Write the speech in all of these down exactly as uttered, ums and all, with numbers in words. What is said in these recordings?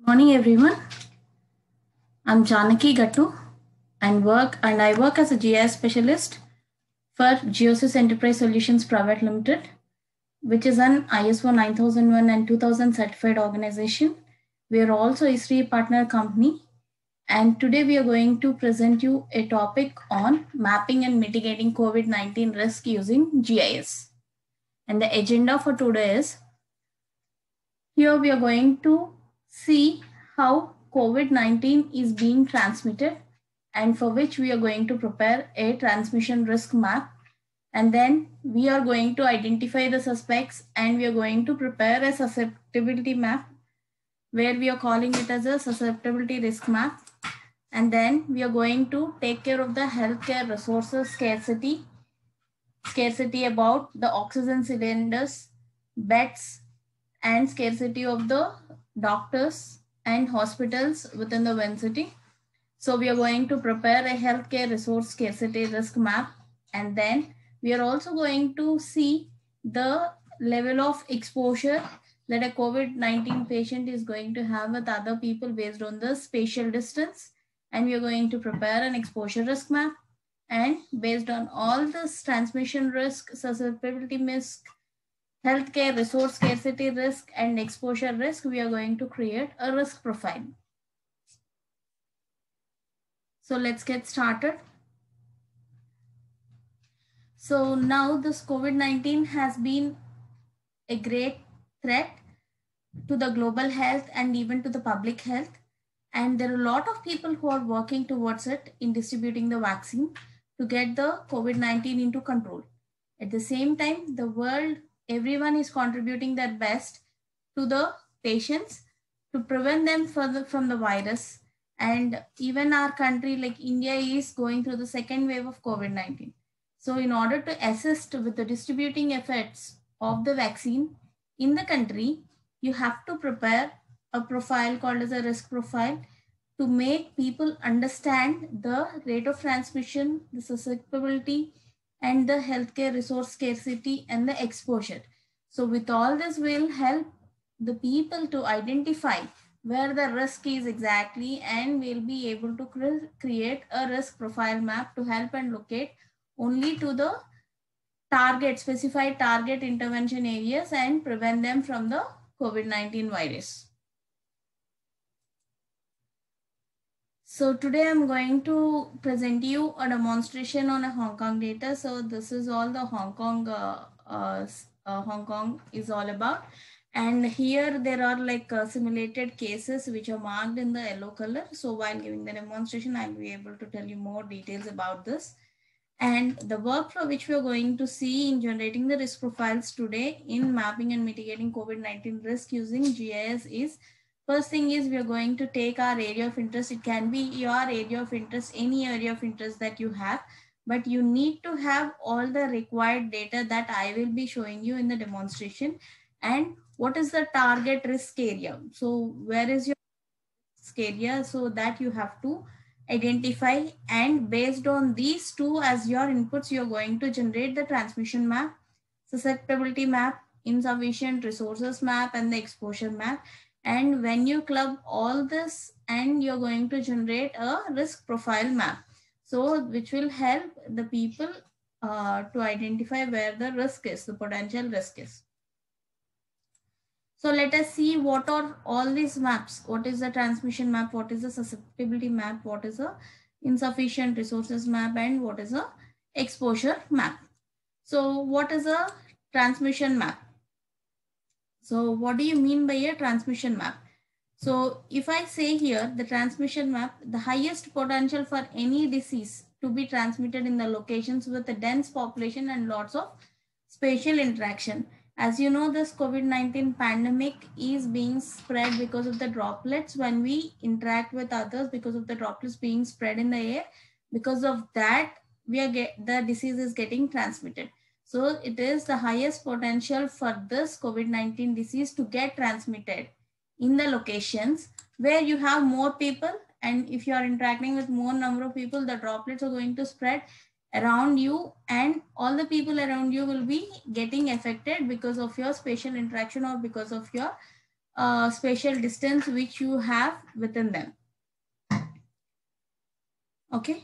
Morning everyone. I'm Janaki Gattu and work and I work as a G I S specialist for Geosys Enterprise Solutions Private Limited, which is an I S O nine thousand one and two thousand certified organization. We are also a ISRI partner company, and today we are going to present you a topic on mapping and mitigating COVID nineteen risk using G I S. And the agenda for today is, here we are going to see how COVID nineteen is being transmitted, and for which we are going to prepare a transmission risk map. And then we are going to identify the suspects and we are going to prepare a susceptibility map where we are calling it as a susceptibility risk map. And then we are going to take care of the healthcare resources scarcity, scarcity about the oxygen cylinders, beds, and scarcity of the doctors and hospitals within the one city. So we are going to prepare a healthcare resource scarcity risk map, and then we are also going to see the level of exposure that a COVID nineteen patient is going to have with other people based on the spatial distance, and we are going to prepare an exposure risk map, and based on all this transmission risk, susceptibility risk, healthcare resource scarcity risk, and exposure risk, we are going to create a risk profile. So let's get started. So now this COVID nineteen has been a great threat to the global health and even to the public health. And there are a lot of people who are working towards it in distributing the vaccine to get the COVID nineteen into control. At the same time, the world, everyone is contributing their best to the patients to prevent them further from the virus. And even our country like India is going through the second wave of COVID nineteen. So in order to assist with the distributing effects of the vaccine in the country, you have to prepare a profile called as a risk profile to make people understand the rate of transmission, the susceptibility, and the healthcare resource scarcity and the exposure. So with all this will help the people to identify where the risk is exactly, and we'll be able to cre create a risk profile map to help and locate only to the target, specified target intervention areas and prevent them from the COVID nineteen virus. So today I'm going to present you a demonstration on a Hong Kong data. So this is all the Hong Kong, uh, uh, uh, Hong Kong is all about. And here there are like uh, simulated cases which are marked in the yellow color. So while giving the demonstration, I'll be able to tell you more details about this. And the workflow which we are going to see in generating the risk profiles today in mapping and mitigating COVID nineteen risk using G I S is, first thing is we are going to take our area of interest. It can be your area of interest, any area of interest that you have, but you need to have all the required data that I will be showing you in the demonstration. And what is the target risk area? So where is your risk area? So that you have to identify, and based on these two as your inputs, you're going to generate the transmission map, susceptibility map, insufficient resources map, and the exposure map. And when you club all this, and you're going to generate a risk profile map, so which will help the people uh, to identify where the risk is, the potential risk is. So let us see what are all these maps. What is the transmission map? What is the susceptibility map? What is a insufficient resources map? And what is a exposure map? So what is a transmission map? So what do you mean by a transmission map? So if I say here the transmission map, the highest potential for any disease to be transmitted in the locations with a dense population and lots of spatial interaction. As you know, this COVID nineteen pandemic is being spread because of the droplets when we interact with others, because of the droplets being spread in the air. Because of that, we are get, the disease is getting transmitted. So it is the highest potential for this COVID nineteen disease to get transmitted in the locations where you have more people, and if you are interacting with more number of people, the droplets are going to spread around you, and all the people around you will be getting affected because of your spatial interaction or because of your uh, spatial distance which you have within them. Okay.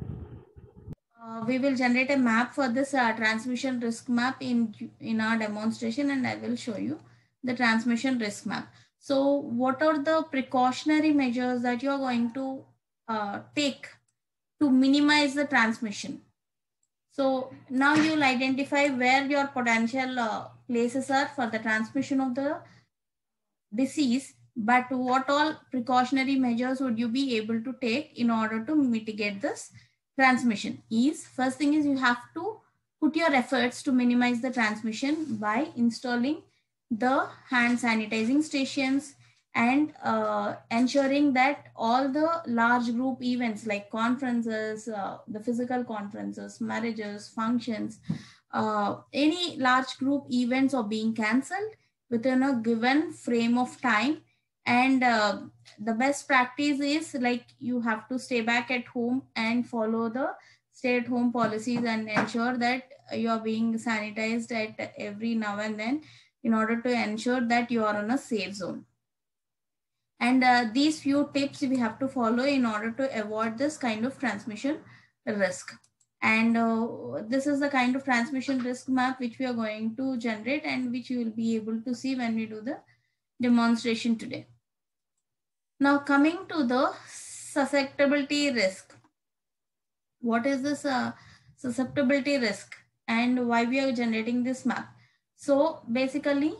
Uh, we will generate a map for this uh, transmission risk map in, in our demonstration, and I will show you the transmission risk map. So what are the precautionary measures that you are going to uh, take to minimize the transmission? So now you'll identify where your potential uh, places are for the transmission of the disease, but what all precautionary measures would you be able to take in order to mitigate this transmission? Is first thing is you have to put your efforts to minimize the transmission by installing the hand sanitizing stations and uh, ensuring that all the large group events like conferences, uh, the physical conferences, marriages, functions, uh, any large group events are being cancelled within a given frame of time. And uh, the best practice is like you have to stay back at home and follow the stay at home policies and ensure that you are being sanitized at every now and then in order to ensure that you are on a safe zone. And uh, these few tips we have to follow in order to avoid this kind of transmission risk. And uh, this is the kind of transmission risk map which we are going to generate and which you will be able to see when we do the demonstration today. Now coming to the susceptibility risk. What is this uh, susceptibility risk and why we are generating this map? So basically,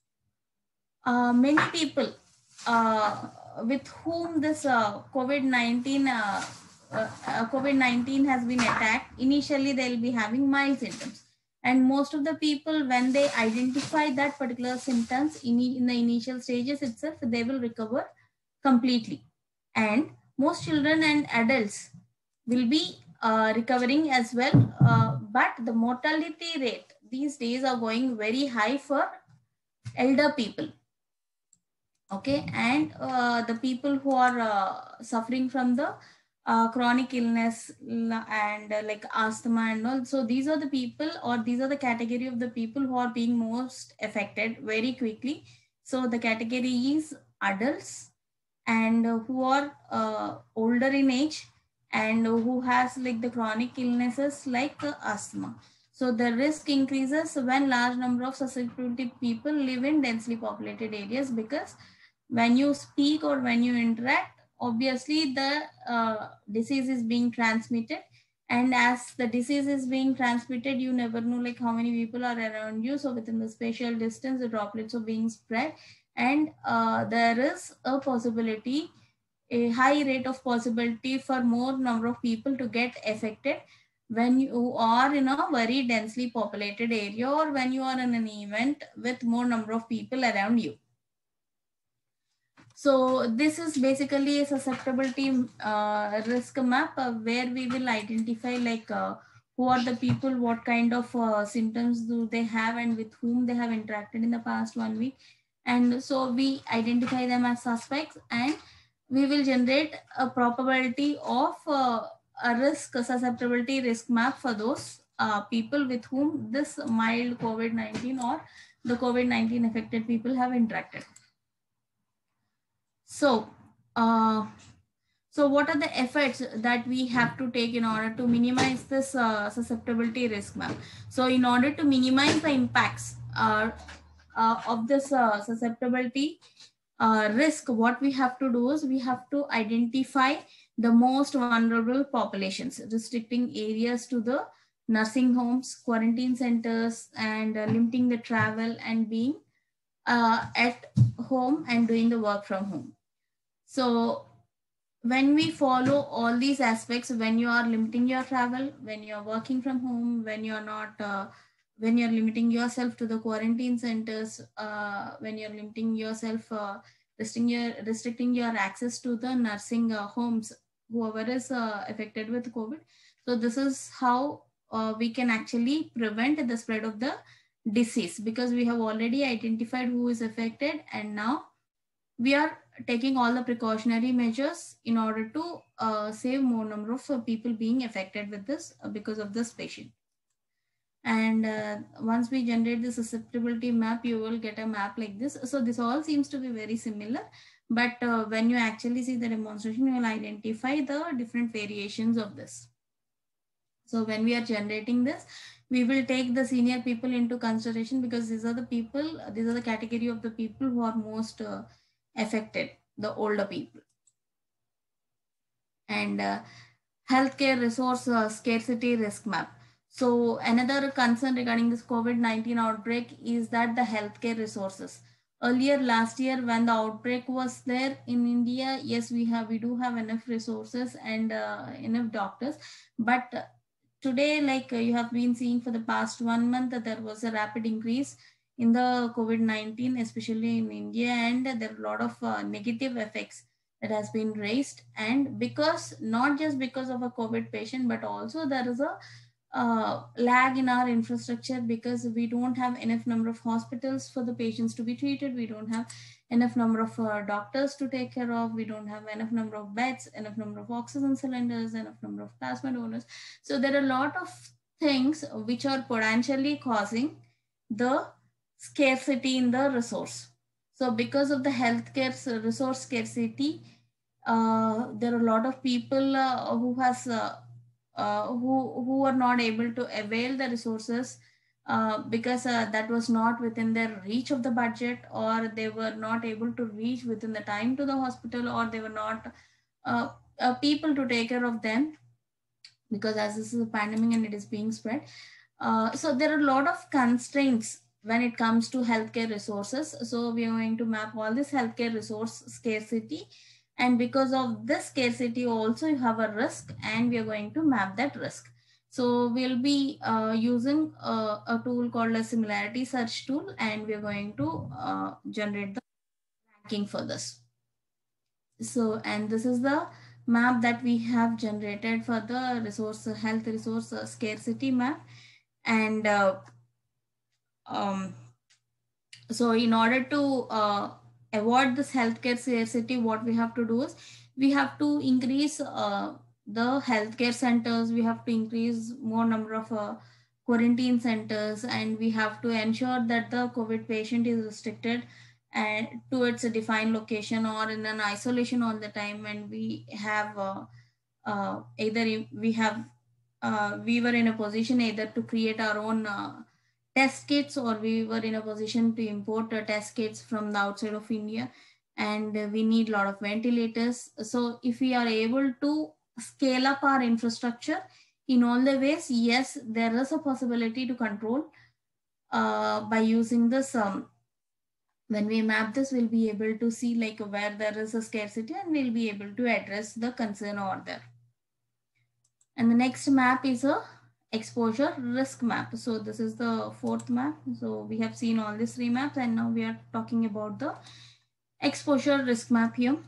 uh, many people uh, with whom this uh, COVID nineteen uh, uh, uh, COVID nineteen has been attacked, initially they'll be having mild symptoms. And most of the people, when they identify that particular symptoms in, in the initial stages itself, they will recover completely. And most children and adults will be uh, recovering as well. Uh, but the mortality rate these days are going very high for elder people. Okay, and uh, the people who are uh, suffering from the uh, chronic illness and uh, like asthma and all. So these are the people, or these are the category of the people who are being most affected very quickly. So the category is adults and uh, who are uh, older in age and who has like the chronic illnesses like uh, asthma. So the risk increases when large number of susceptibility people live in densely populated areas, because when you speak or when you interact, obviously the uh, disease is being transmitted. And as the disease is being transmitted, you never know like how many people are around you. So within the spatial distance, the droplets are being spread. And uh, there is a possibility, a high rate of possibility for more number of people to get affected when you are in a very densely populated area or when you are in an event with more number of people around you. So this is basically a susceptibility uh, risk map uh, where we will identify like uh, who are the people, what kind of uh, symptoms do they have and with whom they have interacted in the past one week. And so we identify them as suspects, and we will generate a probability of uh, a risk, a susceptibility risk map for those uh, people with whom this mild COVID nineteen or the COVID nineteen affected people have interacted. So, uh, so what are the efforts that we have to take in order to minimize this uh, susceptibility risk map? So in order to minimize the impacts uh, uh, of this uh, susceptibility uh, risk, what we have to do is we have to identify the most vulnerable populations, restricting areas to the nursing homes, quarantine centers, and uh, limiting the travel and being uh, at home and doing the work from home. So when we follow all these aspects, when you are limiting your travel, when you're working from home, when you're not, uh, when you're limiting yourself to the quarantine centers, uh, when you're limiting yourself, uh, restricting your, restricting your access to the nursing uh, homes, whoever is uh, affected with COVID. So this is how uh, we can actually prevent the spread of the disease, because we have already identified who is affected, and now we are taking all the precautionary measures in order to uh, save more number of uh, people being affected with this uh, because of this patient. And uh, once we generate the susceptibility map, you will get a map like this. So this all seems to be very similar, but uh, when you actually see the demonstration, you will identify the different variations of this. So when we are generating this, we will take the senior people into consideration, because these are the people, these are the category of the people who are most uh, affected, the older people. And uh, healthcare resource uh, scarcity risk map. So another concern regarding this COVID nineteen outbreak is that the healthcare resources. Earlier last year, when the outbreak was there in India, yes, we have we do have enough resources and uh, enough doctors, but today, like uh, you have been seeing for the past one month, that there was a rapid increase in the COVID nineteen, especially in India, and there are a lot of uh, negative effects that has been raised. And because not just because of a COVID patient, but also there is a uh, lag in our infrastructure, because we don't have enough number of hospitals for the patients to be treated. We don't have enough number of uh, doctors to take care of. We don't have enough number of beds, enough number of oxygen cylinders, enough number of plasma donors. So there are a lot of things which are potentially causing the scarcity in the resource. So because of the healthcare resource scarcity, uh, there are a lot of people uh, who has uh, uh, who who are not able to avail the resources uh, because uh, that was not within their reach of the budget, or they were not able to reach within the time to the hospital, or they were not uh, uh, people to take care of them, because as this is a pandemic and it is being spread. Uh, so there are a lot of constraints when it comes to healthcare resources. So we are going to map all this healthcare resource scarcity, and because of this scarcity also you have a risk, and we are going to map that risk. So we'll be uh, using uh, a tool called a similarity search tool, and we are going to uh, generate the ranking for this. So, and this is the map that we have generated for the resource health resource uh, scarcity map. And uh, um, so in order to uh, avoid this healthcare scarcity, what we have to do is we have to increase uh, the healthcare centers. We have to increase more number of uh, quarantine centers, and we have to ensure that the COVID patient is restricted and to its defined location or in an isolation all the time. And we have uh, uh, either we have uh, we were in a position either to create our own uh, test kits, or we were in a position to import uh, test kits from the outside of India, and uh, we need a lot of ventilators. So if we are able to scale up our infrastructure in all the ways, yes, there is a possibility to control uh, by using this. Um, when we map this, we'll be able to see like where there is a scarcity, and we'll be able to address the concern over there. And the next map is a exposure risk map. So this is the fourth map. So we have seen all these three maps, and now we are talking about the exposure risk map here.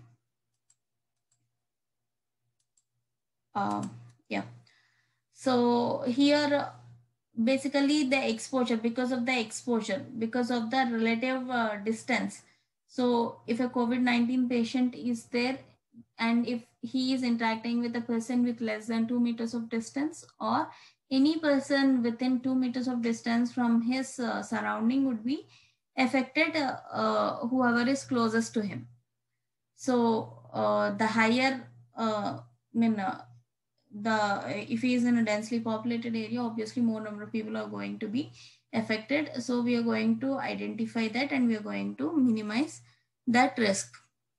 Uh, yeah. So here, basically the exposure, because of the exposure, because of the relative uh, distance. So if a COVID nineteen patient is there, and if he is interacting with a person with less than two meters of distance, or any person within two meters of distance from his uh, surrounding would be affected, uh, uh, whoever is closest to him. So uh, the higher, uh, I mean, uh, the if he is in a densely populated area, obviously more number of people are going to be affected. So we are going to identify that, and we are going to minimize that risk.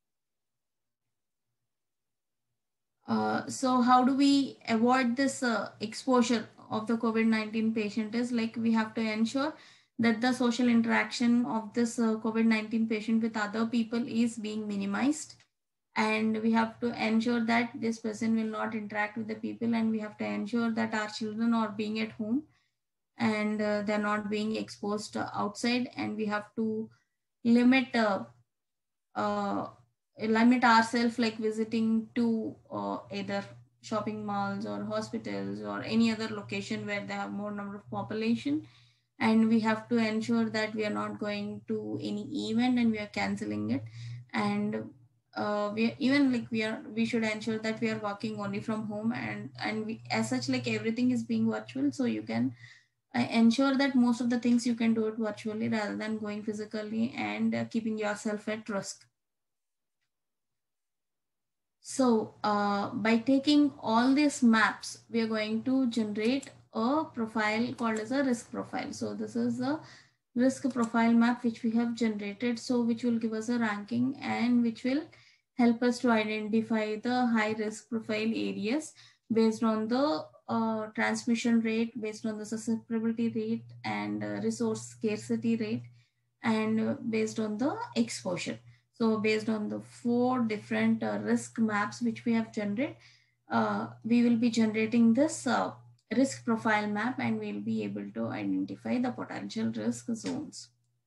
Uh, so how do we avoid this uh, exposure of the COVID nineteen patient is like we have to ensure that the social interaction of this uh, COVID nineteen patient with other people is being minimized. And we have to ensure that this person will not interact with the people, and we have to ensure that our children are being at home, and uh, they're not being exposed uh, outside. And we have to limit uh, uh, limit ourselves, like visiting to uh, either shopping malls or hospitals or any other location where they have more number of population. And we have to ensure that we are not going to any event and we are canceling it. And uh, we even like we are we should ensure that we are working only from home, and and we, as such, like everything is being virtual, so you can I ensure that most of the things you can do it virtually rather than going physically and uh, keeping yourself at risk. So uh, by taking all these maps, we are going to generate a profile called as a risk profile. So this is a risk profile map which we have generated. So which will give us a ranking and which will help us to identify the high risk profile areas based on the uh, transmission rate, based on the susceptibility rate and uh, resource scarcity rate, and uh, based on the exposure. So based on the four different uh, risk maps which we have generated, uh, we will be generating this uh, risk profile map and we'll be able to identify the potential risk zones.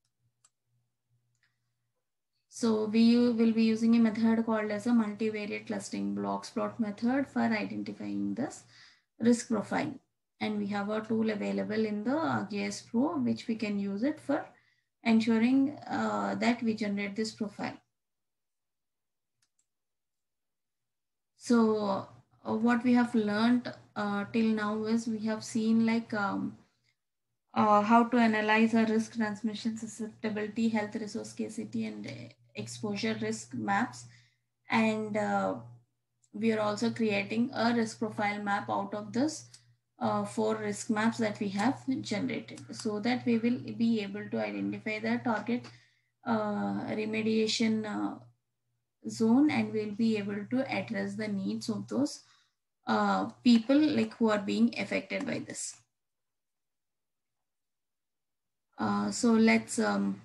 So we will be using a method called as a multivariate clustering blocks plot method for identifying this risk profile. And we have a tool available in the ArcGIS Pro, which we can use it for ensuring uh, that we generate this profile. So uh, what we have learned uh, till now is we have seen like um, uh, how to analyze a risk transmission susceptibility, health resource scarcity, and uh, exposure risk maps. And uh, we are also creating a risk profile map out of this uh, four risk maps that we have generated, so that we will be able to identify the target uh, remediation uh, zone and we'll be able to address the needs of those uh, people like who are being affected by this. Uh, so let's um,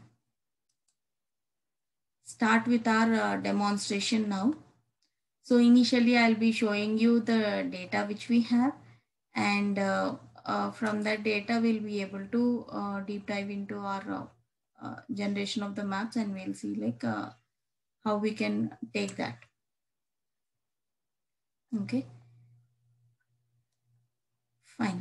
start with our uh, demonstration now. So initially I'll be showing you the data which we have, and uh, uh, from that data we'll be able to uh, deep dive into our uh, uh, generation of the maps, and we'll see like uh, how we can take that. Okay, fine.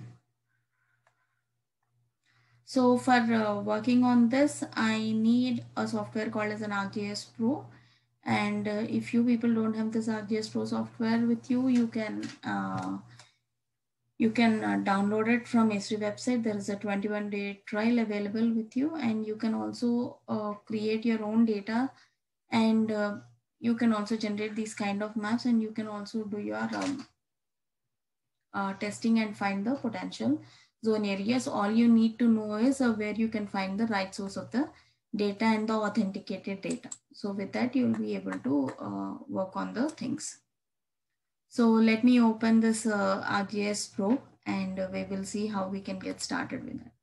So for uh, working on this, I need a software called as an ArcGIS Pro. And uh, if you people don't have this ArcGIS Pro software with you, you can uh, you can uh, download it from Esri website. There is a twenty-one day trial available with you, and you can also uh, create your own data, and uh, you can also generate these kind of maps, and you can also do your um, uh, testing and find the potential zone areas. All you need to know is uh, where you can find the right source of the data and the authenticated data. So with that, you will be able to uh, work on the things. So let me open this uh, ArcGIS Pro, and uh, we will see how we can get started with it.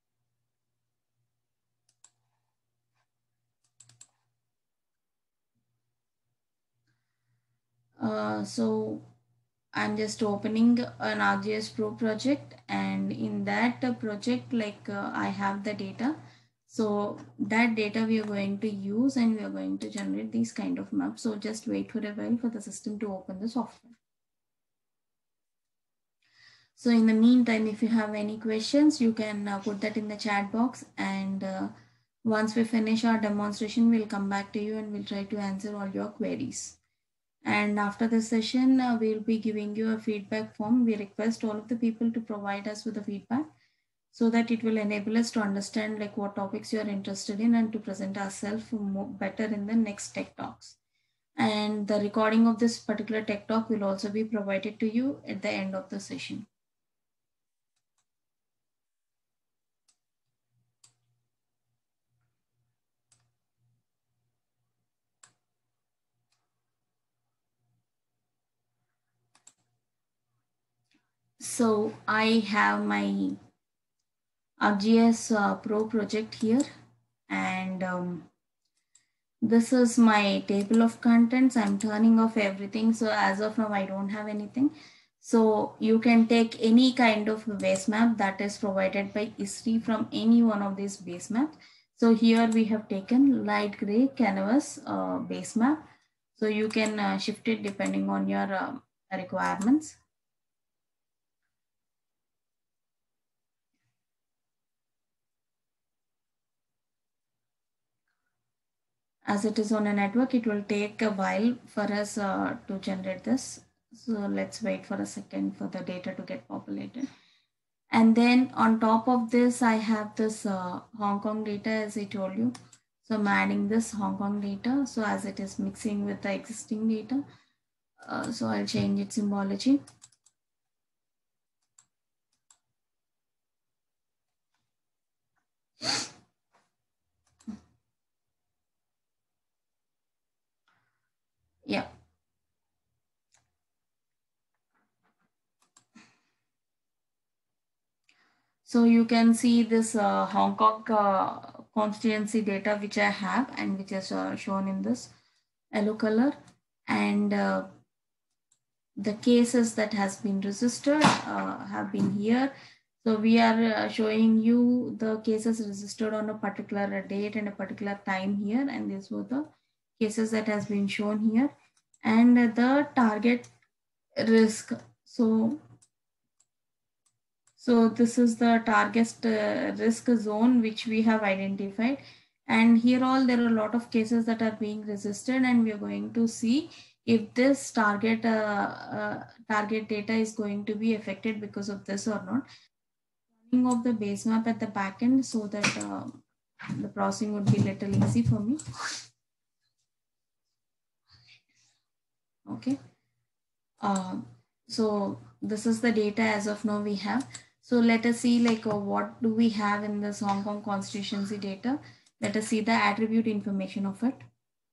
Uh, so I'm just opening an ArcGIS Pro project, and in that uh, project, like uh, I have the data. So that data we are going to use, and we are going to generate these kind of maps. So just wait for a while for the system to open the software. So in the meantime, if you have any questions, you can uh, put that in the chat box, and uh, once we finish our demonstration, we'll come back to you and we'll try to answer all your queries. And after the session, uh, we'll be giving you a feedback form. We request all of the people to provide us with the feedback so that it will enable us to understand like what topics you are interested in and to present ourselves more better in the next Tech Talks. And the recording of this particular Tech Talk will also be provided to you at the end of the session. So I have my ArcGIS uh, Pro project here, and um, this is my table of contents. I'm turning off everything. So as of now, I don't have anything. So you can take any kind of base map that is provided by Esri from any one of these base maps. So here we have taken light gray canvas uh, base map. So you can uh, shift it depending on your uh, requirements. As it is on a network, it will take a while for us uh, to generate this. So let's wait for a second for the data to get populated. And then on top of this, I have this uh, Hong Kong data, as I told you. So I'm adding this Hong Kong data. So as it is mixing with the existing data, uh, so I'll change its symbology. Yeah. So you can see this uh, Hong Kong uh, constituency data which I have and which is uh, shown in this yellow color, and uh, the cases that has been registered uh, have been here. So we are uh, showing you the cases registered on a particular date and a particular time here, and these were the cases that has been shown here, and the target risk. So so this is the target uh, risk zone which we have identified. And here all there are a lot of cases that are being registered, and we are going to see if this target uh, uh, target data is going to be affected because of this or not. Running of the base map at the back end so that uh, the processing would be little easy for me. Okay. Uh, so this is the data as of now we have. So let us see like uh, what do we have in this Hong Kong constituency data. Let us see the attribute information of it.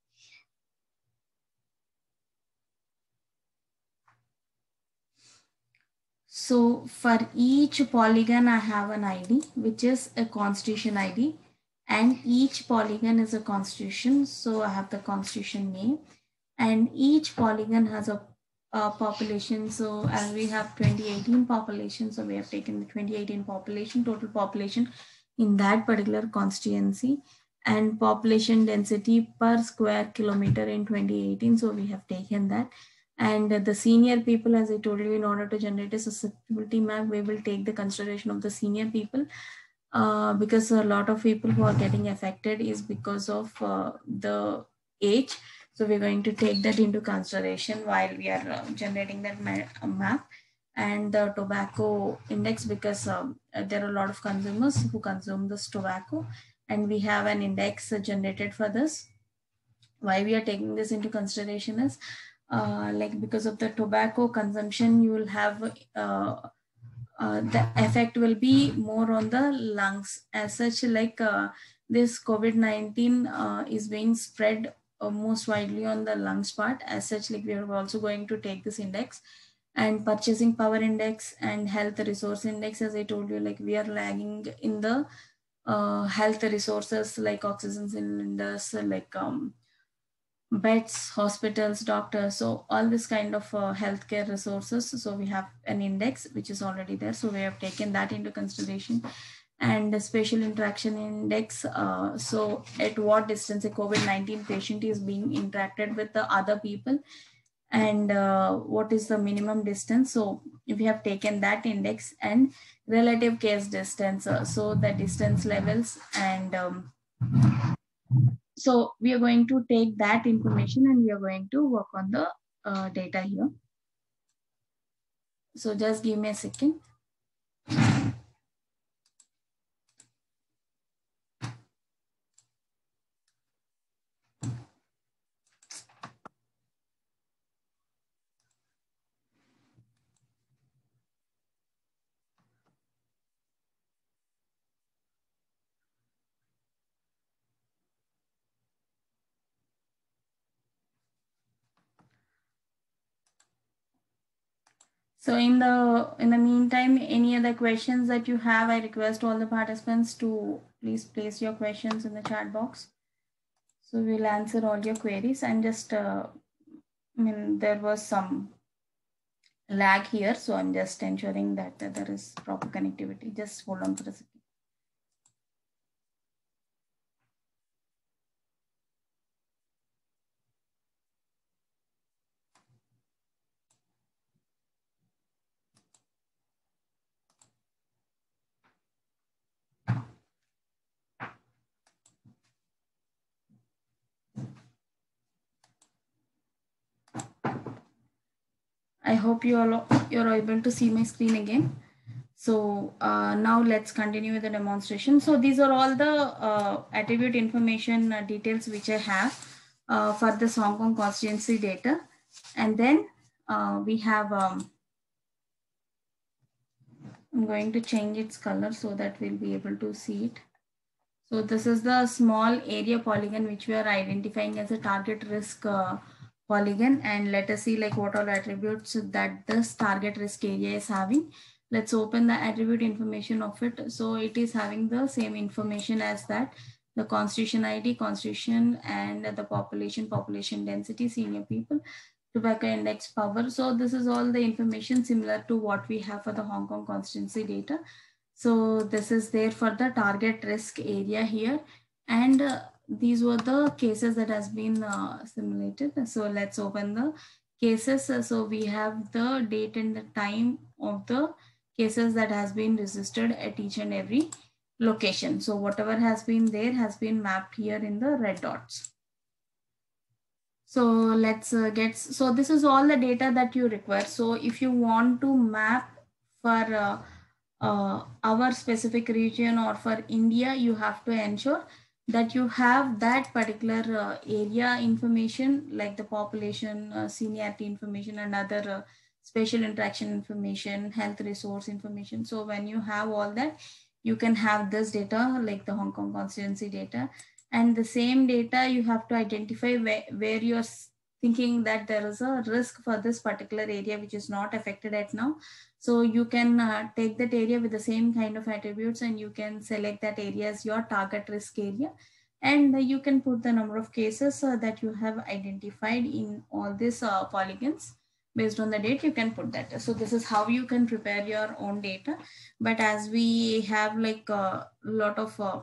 So for each polygon, I have an I D, which is a constitution I D, and each polygon is a constitution. So I have the constitution name, and each polygon has a, a population. So as we have twenty eighteen population, so we have taken the twenty eighteen population, total population in that particular constituency, and population density per square kilometer in twenty eighteen. So we have taken that. And the senior people, as I told you, in order to generate a susceptibility map, we will take the consideration of the senior people uh, because a lot of people who are getting affected is because of uh, the age. So we're going to take that into consideration while we are uh, generating that ma map. And the tobacco index, because um, there are a lot of consumers who consume this tobacco, and we have an index uh, generated for this. Why we are taking this into consideration is uh, like because of the tobacco consumption, you will have uh, uh, the effect will be more on the lungs as such. Like uh, this COVID nineteen uh, is being spread uh, most widely on the lungs part. As such, like we are also going to take this index, and purchasing power index and health resource index. As I told you, like we are lagging in the uh, health resources like oxygen cylinders, like um, beds, hospitals, doctors, so all this kind of uh, healthcare resources. So we have an index which is already there. So we have taken that into consideration. And the spatial interaction index. Uh, so at what distance a COVID nineteen patient is being interacted with the other people, and uh, what is the minimum distance. So if we have taken that index, and relative case distance, uh, so the distance levels, and um, so we are going to take that information and we are going to work on the uh, data here. So just give me a second. So in the in the meantime, any other questions that you have, I request all the participants to please place your questions in the chat box. So we'll answer all your queries. And just, uh, I mean, there was some lag here, so I'm just ensuring that, that there is proper connectivity. Just hold on for a second. I hope you all you're able to see my screen again. So uh, now let's continue with the demonstration. So these are all the uh, attribute information uh, details which I have uh, for this Hong Kong constituency data. And then uh, we have, um, I'm going to change its color so that we'll be able to see it. So this is the small area polygon which we are identifying as a target risk uh, polygon, and let us see like what are attributes that this target risk area is having. Let's open the attribute information of it. So it is having the same information as that, the constitution I D, constitution, and the population, population density, senior people, tobacco index, power. So this is all the information similar to what we have for the Hong Kong constituency data. So this is there for the target risk area here. And uh, these were the cases that has been uh, simulated. So let's open the cases. So we have the date and the time of the cases that has been registered at each and every location. So whatever has been there has been mapped here in the red dots. So let's uh, get, so this is all the data that you require. So if you want to map for uh, uh, our specific region or for India, you have to ensure that you have that particular uh, area information like the population, uh, seniority information, and other uh, spatial interaction information, health resource information. So when you have all that, you can have this data like the Hong Kong constituency data. And the same data you have to identify where, where you're thinking that there is a risk for this particular area which is not affected at now. So you can uh, take that area with the same kind of attributes, and you can select that area as your target risk area. And uh, you can put the number of cases uh, that you have identified in all these uh, polygons. Based on the date, you can put that. So this is how you can prepare your own data. But as we have like a lot of uh,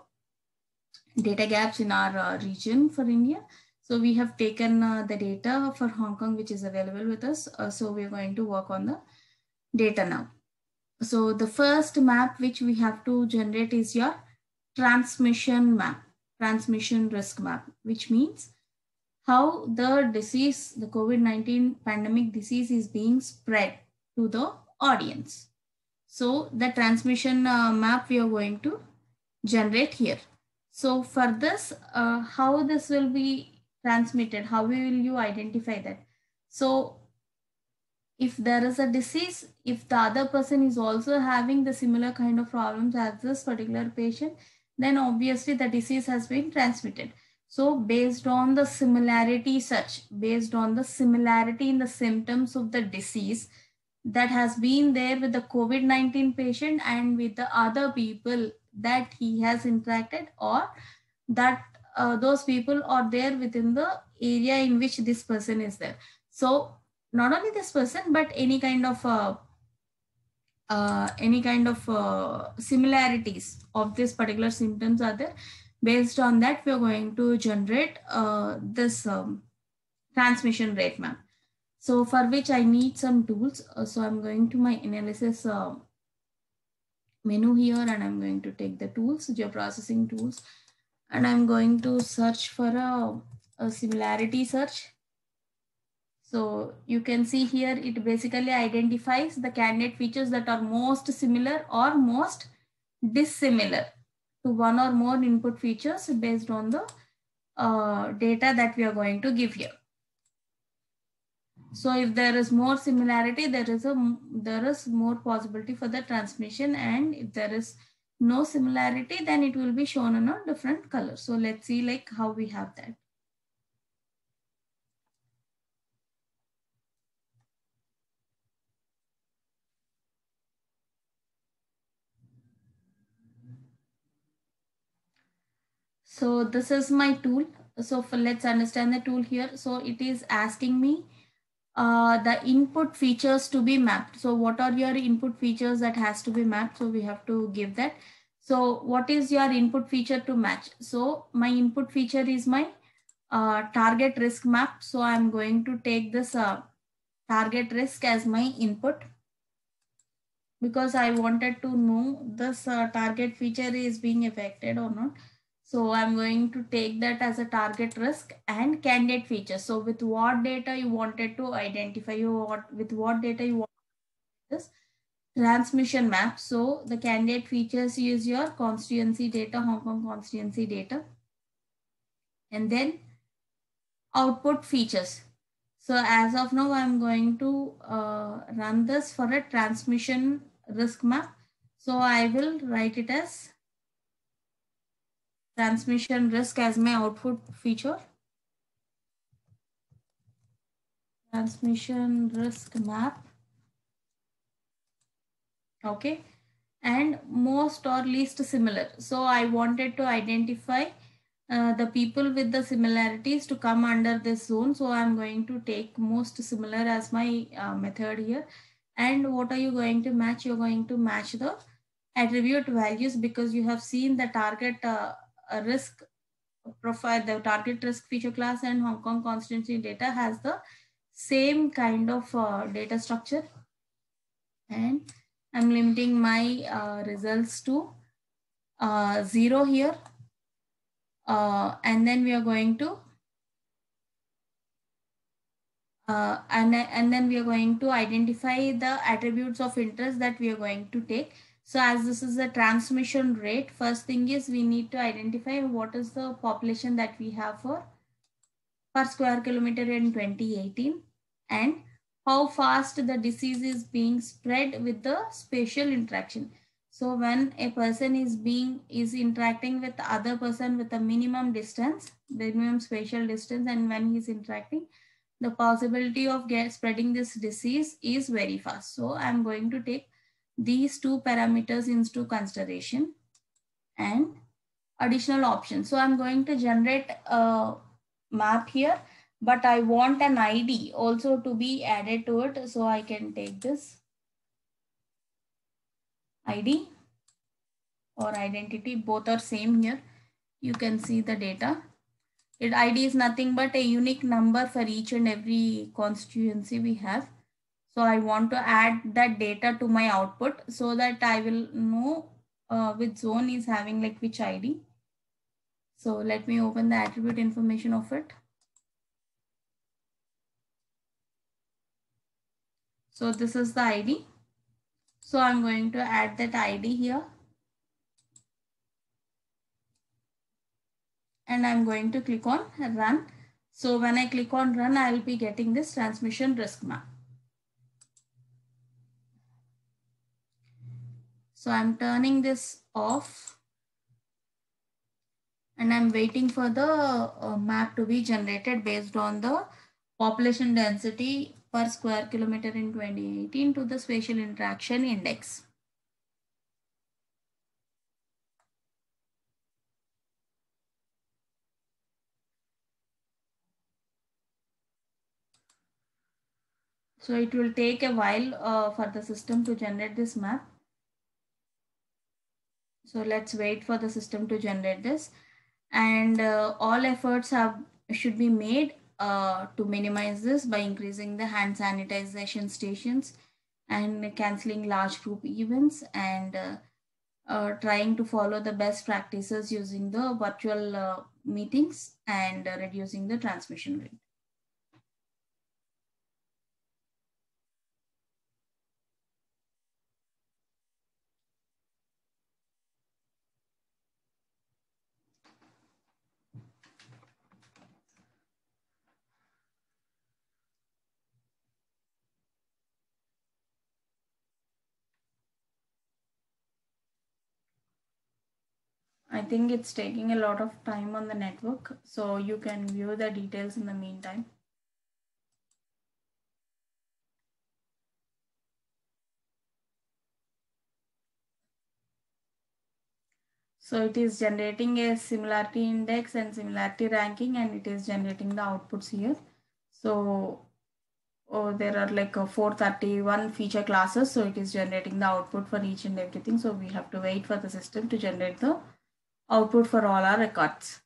data gaps in our uh, region for India, so we have taken uh, the data for Hong Kong, which is available with us. Uh, so we're going to work on the data now. So the first map which we have to generate is your transmission map, transmission risk map, which means how the disease, the COVID nineteen pandemic disease is being spread to the audience. So the transmission uh, map we are going to generate here. So for this, uh, how this will be transmitted, how will you identify that? So if there is a disease, if the other person is also having the similar kind of problems as this particular patient, then obviously the disease has been transmitted. So based on the similarity such, based on the similarity in the symptoms of the disease that has been there with the COVID nineteen patient and with the other people that he has interacted, or that uh, those people are there within the area in which this person is there. So not only this person, but any kind of uh, uh, any kind of uh, similarities of this particular symptoms are there. Based on that, we are going to generate uh, this um, transmission rate map. So for which I need some tools. Uh, so I'm going to my analysis uh, menu here, and I'm going to take the tools, geoprocessing tools, and I'm going to search for a, a similarity search. So you can see here, it basically identifies the candidate features that are most similar or most dissimilar to one or more input features based on the uh, data that we are going to give here. So if there is more similarity, there is a there is more possibility for the transmission, and if there is no similarity, then it will be shown in a different color. So let's see like how we have that. So this is my tool. So for, let's understand the tool here. So it is asking me uh, the input features to be mapped. So what are your input features that has to be mapped? So we have to give that. So what is your input feature to match? So my input feature is my uh, target risk map. So I'm going to take this uh, target risk as my input, because I wanted to know this uh, target feature is being affected or not. So I'm going to take that as a target risk and candidate feature. So with what data you wanted to identify, you what with what data you want this transmission map. So the candidate features use your constituency data, Hong Kong constituency data, and then output features. So as of now, I'm going to uh, run this for a transmission risk map. So I will write it as transmission risk as my output feature. Transmission risk map. Okay. And most or least similar. So I wanted to identify uh, the people with the similarities to come under this zone. So I'm going to take most similar as my uh, method here. And what are you going to match? You're going to match the attribute values, because you have seen the target uh, risk profile, the target risk feature class and Hong Kong constituency data has the same kind of uh, data structure. And I'm limiting my uh, results to uh, zero here. Uh, and then we are going to uh, and, and then we are going to identify the attributes of interest that we are going to take. So as this is a transmission rate, first thing is we need to identify what is the population that we have for per square kilometer in twenty eighteen, and how fast the disease is being spread with the spatial interaction. So when a person is being is interacting with the other person with a minimum distance, minimum spatial distance, and when he is interacting, the possibility of get spreading this disease is very fast. So I'm going to take these two parameters into consideration and additional options. So I'm going to generate a map here, but I want an I D also to be added to it. So I can take this I D or identity, both are same here. You can see the data. It I D is nothing but a unique number for each and every constituency we have. So I want to add that data to my output so that I will know uh, which zone is having like which I D. So let me open the attribute information of it. So this is the I D. So I'm going to add that I D here. And I'm going to click on run. So when I click on run, I'll be getting this transmission risk map. So I'm turning this off and I'm waiting for the uh, map to be generated based on the population density per square kilometer in twenty eighteen to the spatial interaction index. So it will take a while uh, for the system to generate this map. So let's wait for the system to generate this. And uh, all efforts have should be made uh, to minimize this by increasing the hand sanitization stations and canceling large group events, and uh, uh, trying to follow the best practices using the virtual uh, meetings and uh, reducing the transmission rate. I think it's taking a lot of time on the network, so you can view the details in the meantime. So it is generating a similarity index and similarity ranking, and it is generating the outputs here. So oh, there are like a four thirty-one feature classes. So it is generating the output for each and everything. So we have to wait for the system to generate the output for all our records.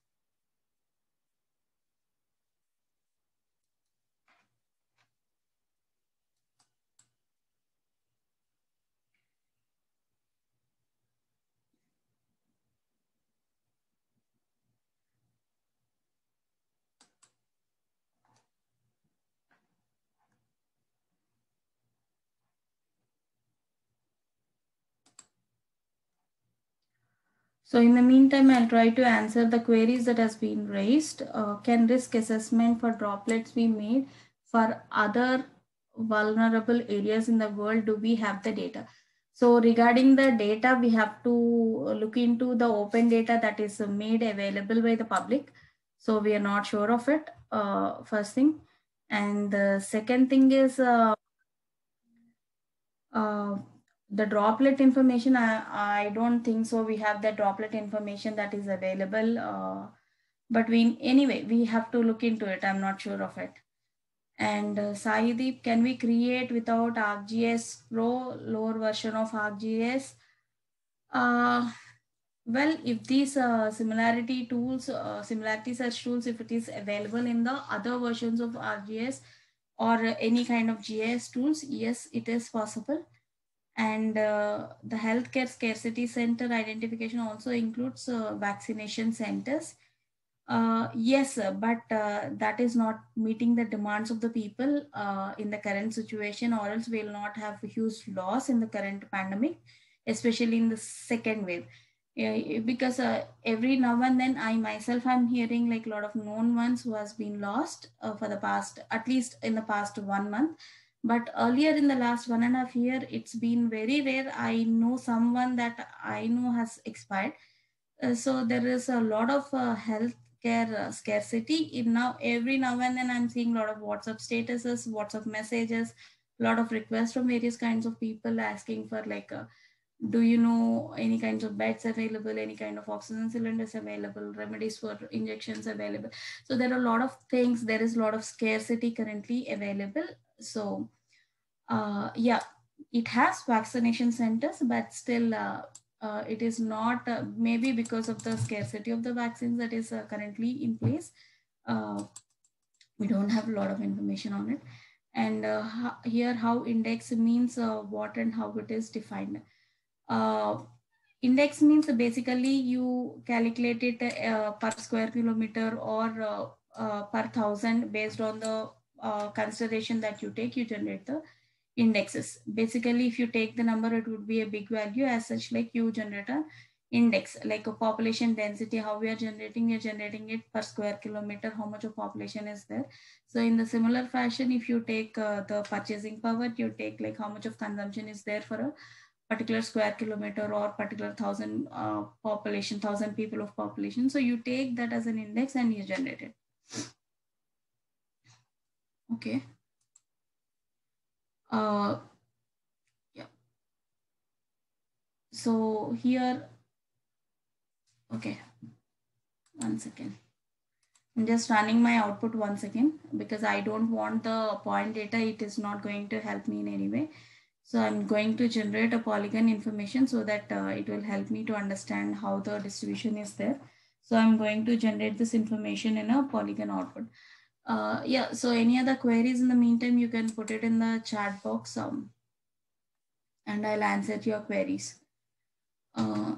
So in the meantime, I'll try to answer the queries that has been raised. Uh, can risk assessment for droplets be made for other vulnerable areas in the world? Do we have the data? So regarding the data, we have to look into the open data that is made available by the public. So we are not sure of it, uh, first thing. And the second thing is, uh, uh, the droplet information, I, I don't think so. We have the droplet information that is available. Uh, but we, anyway, we have to look into it. I'm not sure of it. And uh, Saideep, can we create without ArcGIS Pro, lower version of ArcGIS? Uh, well, if these uh, similarity tools, uh, similarity search tools, if it is available in the other versions of ArcGIS or any kind of G I S tools, yes, it is possible. And uh, the healthcare scarcity center identification also includes uh, vaccination centers. Uh, yes, uh, but uh, that is not meeting the demands of the people uh, in the current situation, or else we will not have a huge loss in the current pandemic, especially in the second wave. Yeah, because uh, every now and then I myself am hearing like a lot of known ones who has been lost uh, for the past, at least in the past one month. But earlier in the last one and a half year, it's been very rare. I know someone that I know has expired. Uh, so there is a lot of uh, healthcare uh, scarcity. In now, every now and then, I'm seeing a lot of WhatsApp statuses, WhatsApp messages, a lot of requests from various kinds of people asking for like, uh, do you know any kinds of beds available, any kind of oxygen cylinders available, remedies for injections available. So there are a lot of things. There is a lot of scarcity currently available. So uh, yeah, it has vaccination centers, but still uh, uh, it is not, uh, maybe because of the scarcity of the vaccines that is uh, currently in place. Uh, we don't have a lot of information on it. And uh, ho- here how index means uh, what and how it is defined. Uh, index means basically you calculate it uh, per square kilometer or uh, uh, per thousand based on the uh, consideration that you take, you generate the indexes. Basically, if you take the number, it would be a big value. As such, like you generate a index, like a population density, how we are generating, you're generating it per square kilometer, how much of population is there. So in the similar fashion, if you take uh, the purchasing power, you take like how much of consumption is there for a particular square kilometer or particular thousand uh, population, thousand people of population. So you take that as an index and you generate it. Okay. Uh, yeah. So here, okay, one second. I'm just running my output once again because I don't want the point data. It is not going to help me in any way. So I'm going to generate a polygon information so that uh, it will help me to understand how the distribution is there. So I'm going to generate this information in a polygon output. Uh, yeah, so any other queries in the meantime, you can put it in the chat box um, and I'll answer your queries. Uh,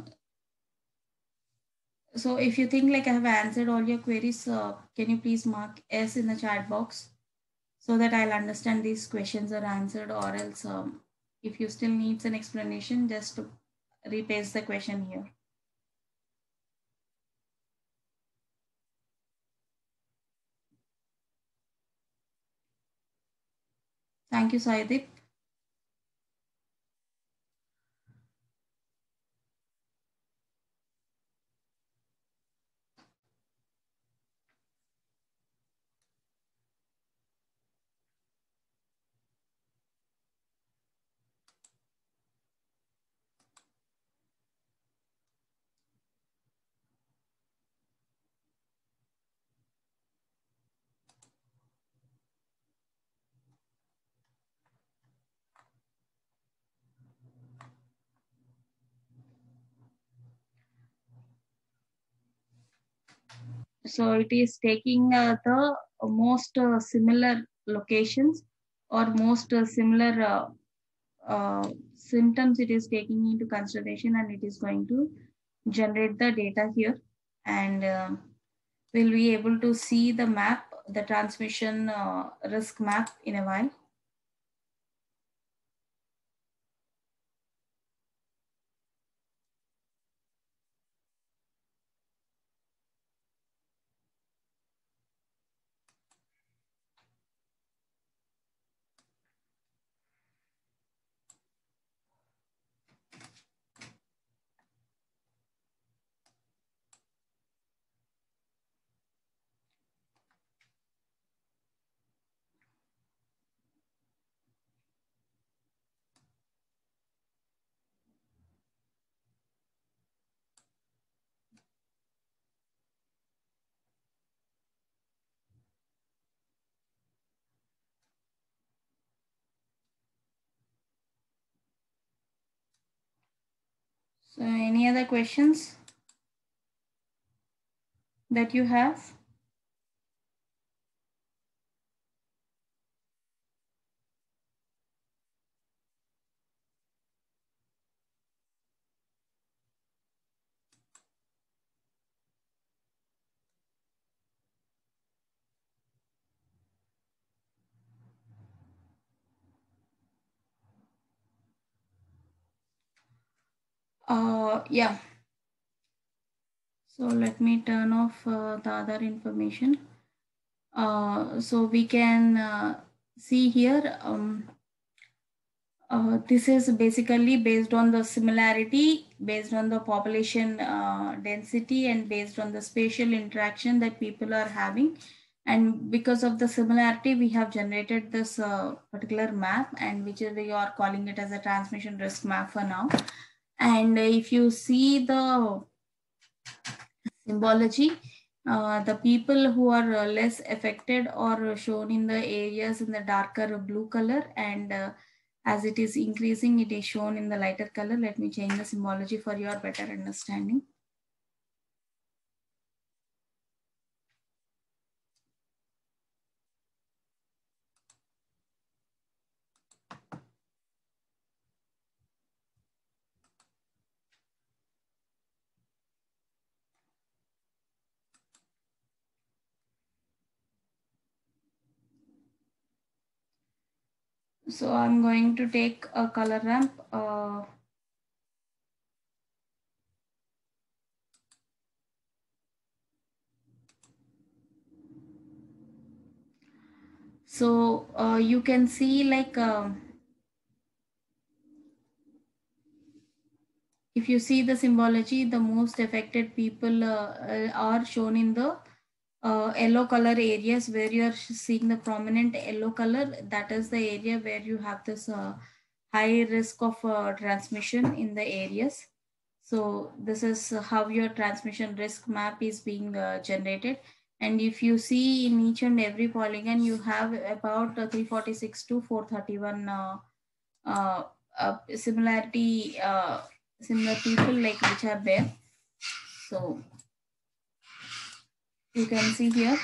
so if you think like I have answered all your queries, uh, can you please mark S in the chat box so that I'll understand these questions are answered, or else um, if you still needs an explanation, just repaste the question here. Thank you, Saidik. So it is taking uh, the most uh, similar locations or most uh, similar uh, uh, symptoms it is taking into consideration, and it is going to generate the data here, and uh, we'll be able to see the map, the transmission uh, risk map in a while. So any other questions that you have? Uh, yeah. So let me turn off uh, the other information. Uh, so we can uh, see here, um, uh, this is basically based on the similarity, based on the population uh, density, and based on the spatial interaction that people are having. And because of the similarity, we have generated this uh, particular map, and which is, we are calling it as a transmission risk map for now. And if you see the symbology, uh, the people who are uh, less affected are shown in the areas in the darker blue color, and uh, as it is increasing, it is shown in the lighter color. Let me change the symbology for your better understanding. So I'm going to take a color ramp. Uh, so uh, you can see like, um, if you see the symbology, the most affected people uh, uh, are shown in the uh, yellow color areas, where you are seeing the prominent yellow color. That is the area where you have this uh, high risk of uh, transmission in the areas. So this is how your transmission risk map is being uh, generated. And if you see in each and every polygon, you have about uh, three forty-six to four thirty-one uh, uh, uh, similarity, uh, similar people like which are there. So you can see here.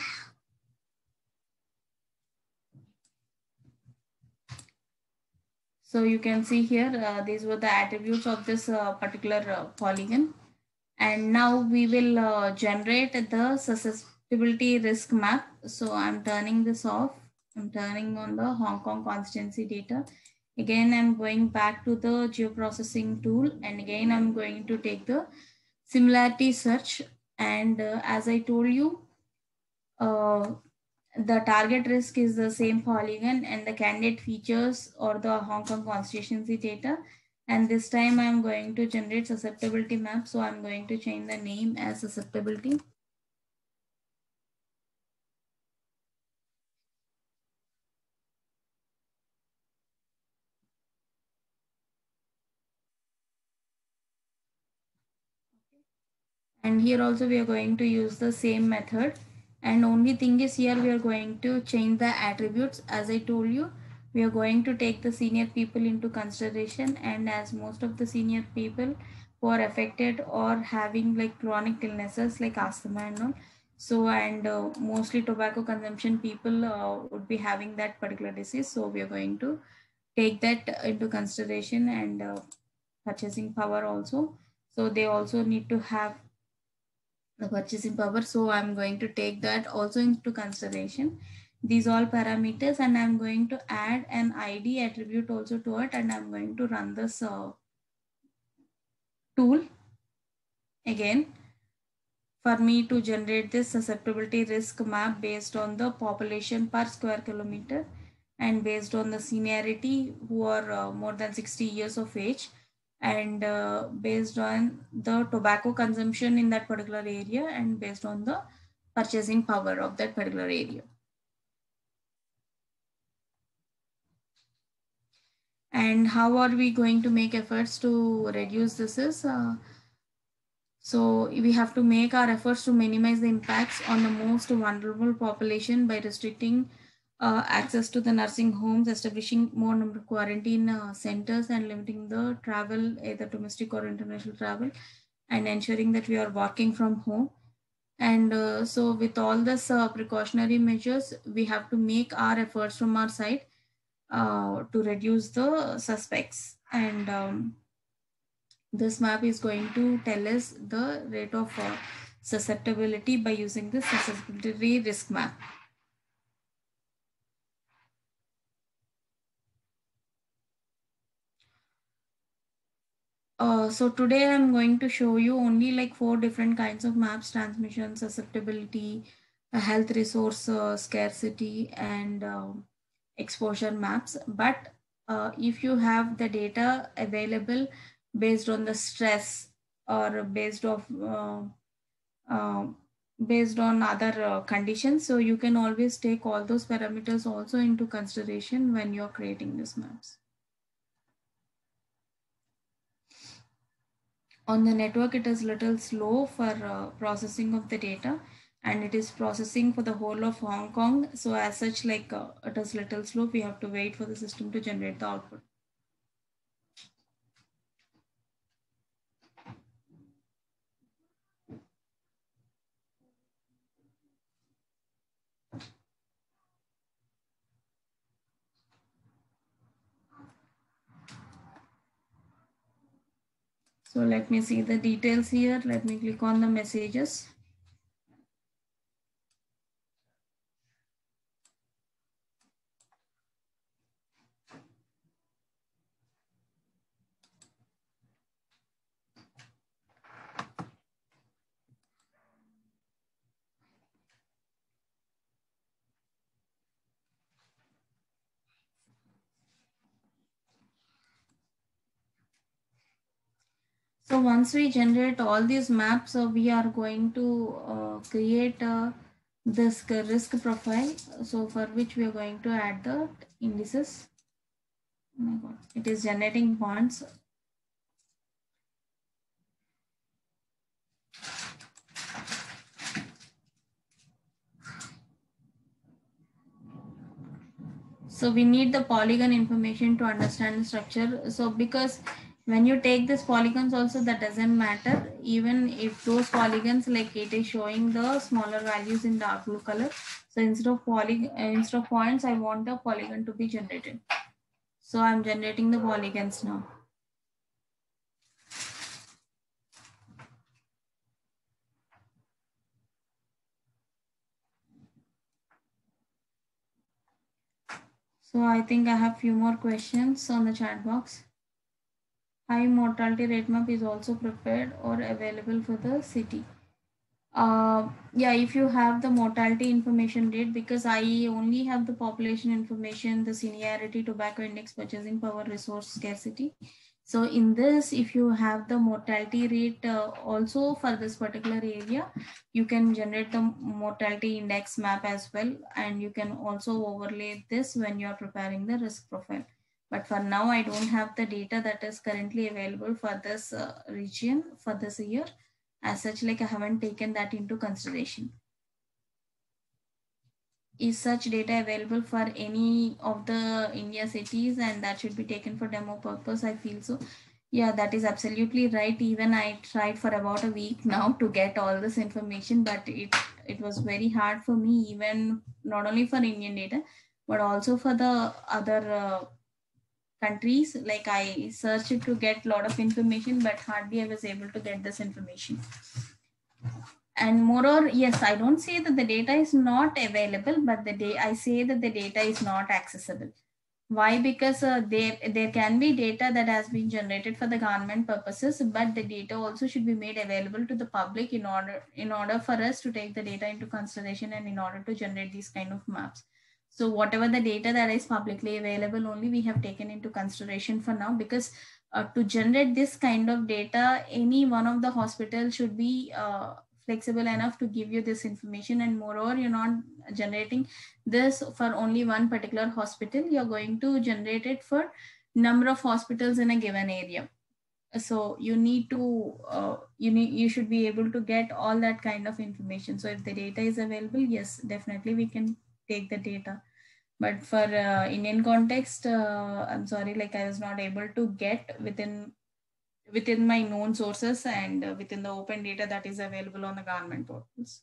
So you can see here, uh, these were the attributes of this uh, particular uh, polygon. And now we will uh, generate the susceptibility risk map. So I'm turning this off. I'm turning on the Hong Kong constituency data. Again, I'm going back to the geoprocessing tool, and again, I'm going to take the similarity search. And uh, as I told you, uh, the target risk is the same polygon, and the candidate features or the Hong Kong constituency data. And this time I'm going to generate susceptibility map. So I'm going to change the name as susceptibility. And here also we are going to use the same method. And only thing is, here we are going to change the attributes. As I told you, we are going to take the senior people into consideration, and as most of the senior people who are affected or having like chronic illnesses like asthma and all, so and uh, mostly tobacco consumption people uh, would be having that particular disease. So we are going to take that into consideration, and uh, purchasing power also. So they also need to have the purchasing power. So I'm going to take that also into consideration, these all parameters, and I'm going to add an I D attribute also to it, and I'm going to run this uh, tool again for me to generate this susceptibility risk map based on the population per square kilometer, and based on the seniority who are uh, more than sixty years of age, and uh, based on the tobacco consumption in that particular area, and based on the purchasing power of that particular area. And how are we going to make efforts to reduce this is, uh, so we have to make our efforts to minimize the impacts on the most vulnerable population by restricting uh, access to the nursing homes, establishing more number of quarantine uh, centers, and limiting the travel, either domestic or international travel, and ensuring that we are working from home. And uh, so, with all this uh, precautionary measures, we have to make our efforts from our side uh, to reduce the suspects. And um, this map is going to tell us the rate of uh, susceptibility by using the susceptibility risk map. Uh, so today I'm going to show you only like four different kinds of maps: transmission, susceptibility, uh, health resource uh, scarcity, and um exposure maps. But uh, if you have the data available based on the stress, or based of uh, uh, based on other uh, conditions, so you can always take all those parameters also into consideration when you're creating these maps. On the network, it is little slow for uh, processing of the data, and it is processing for the whole of Hong Kong. So as such, like uh, it is little slow. We have to wait for the system to generate the output. So let me see the details here. Let me click on the messages. So once we generate all these maps, uh, we are going to uh, create uh, this risk profile. So for which we are going to add the indices. Oh my God, it is generating points. So we need the polygon information to understand the structure. So because when you take this polygons also, that doesn't matter. Even if those polygons, like it is showing the smaller values in dark blue color. So instead of poly, uh, instead of points, I want a polygon to be generated. So I'm generating the polygons now. So I think I have few more questions on the chat box. High mortality rate map is also prepared or available for the city. Uh, yeah, if you have the mortality information rate, because I only have the population information, the seniority, tobacco index, purchasing power, resource scarcity. So in this, if you have the mortality rate uh, also for this particular area, you can generate the mortality index map as well. And you can also overlay this when you're preparing the risk profile. But for now, I don't have the data that is currently available for this uh, region for this year. As such, like I haven't taken that into consideration. Is such data available for any of the India cities, and that should be taken for demo purpose? I feel so. Yeah, that is absolutely right. Even I tried for about a week now to get all this information, but it it was very hard for me, even not only for Indian data, but also for the other uh, countries. Like I searched to get a lot of information, but hardly I was able to get this information. And moreover, yes, I don't say that the data is not available, but the day I say that the data is not accessible. Why? Because uh, there there can be data that has been generated for the government purposes, but the data also should be made available to the public in order in order for us to take the data into consideration, and in order to generate these kind of maps. So whatever the data that is publicly available, only we have taken into consideration for now. Because uh, to generate this kind of data, any one of the hospitals should be uh, flexible enough to give you this information. And moreover, you're not generating this for only one particular hospital, you're going to generate it for number of hospitals in a given area. So you need to uh, you need you should be able to get all that kind of information. So if the data is available, yes, definitely we can take the data. But for uh, Indian context, uh, I'm sorry, like I was not able to get within within my known sources and uh, within the open data that is available on the government portals.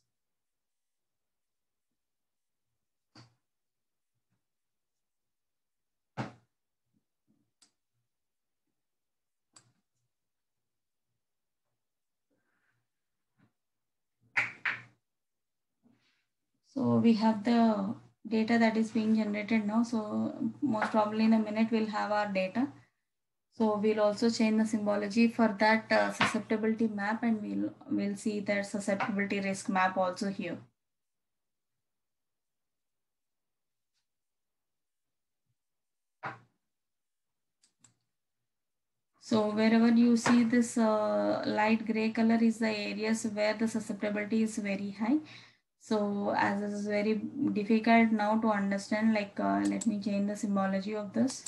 So we have the data that is being generated now. So most probably in a minute we'll have our data. So we'll also change the symbology for that uh, susceptibility map, and we'll we'll see that susceptibility risk map also here. So wherever you see this uh, light gray color is the areas where the susceptibility is very high. So as this is very difficult now to understand, like uh, let me change the symbology of this.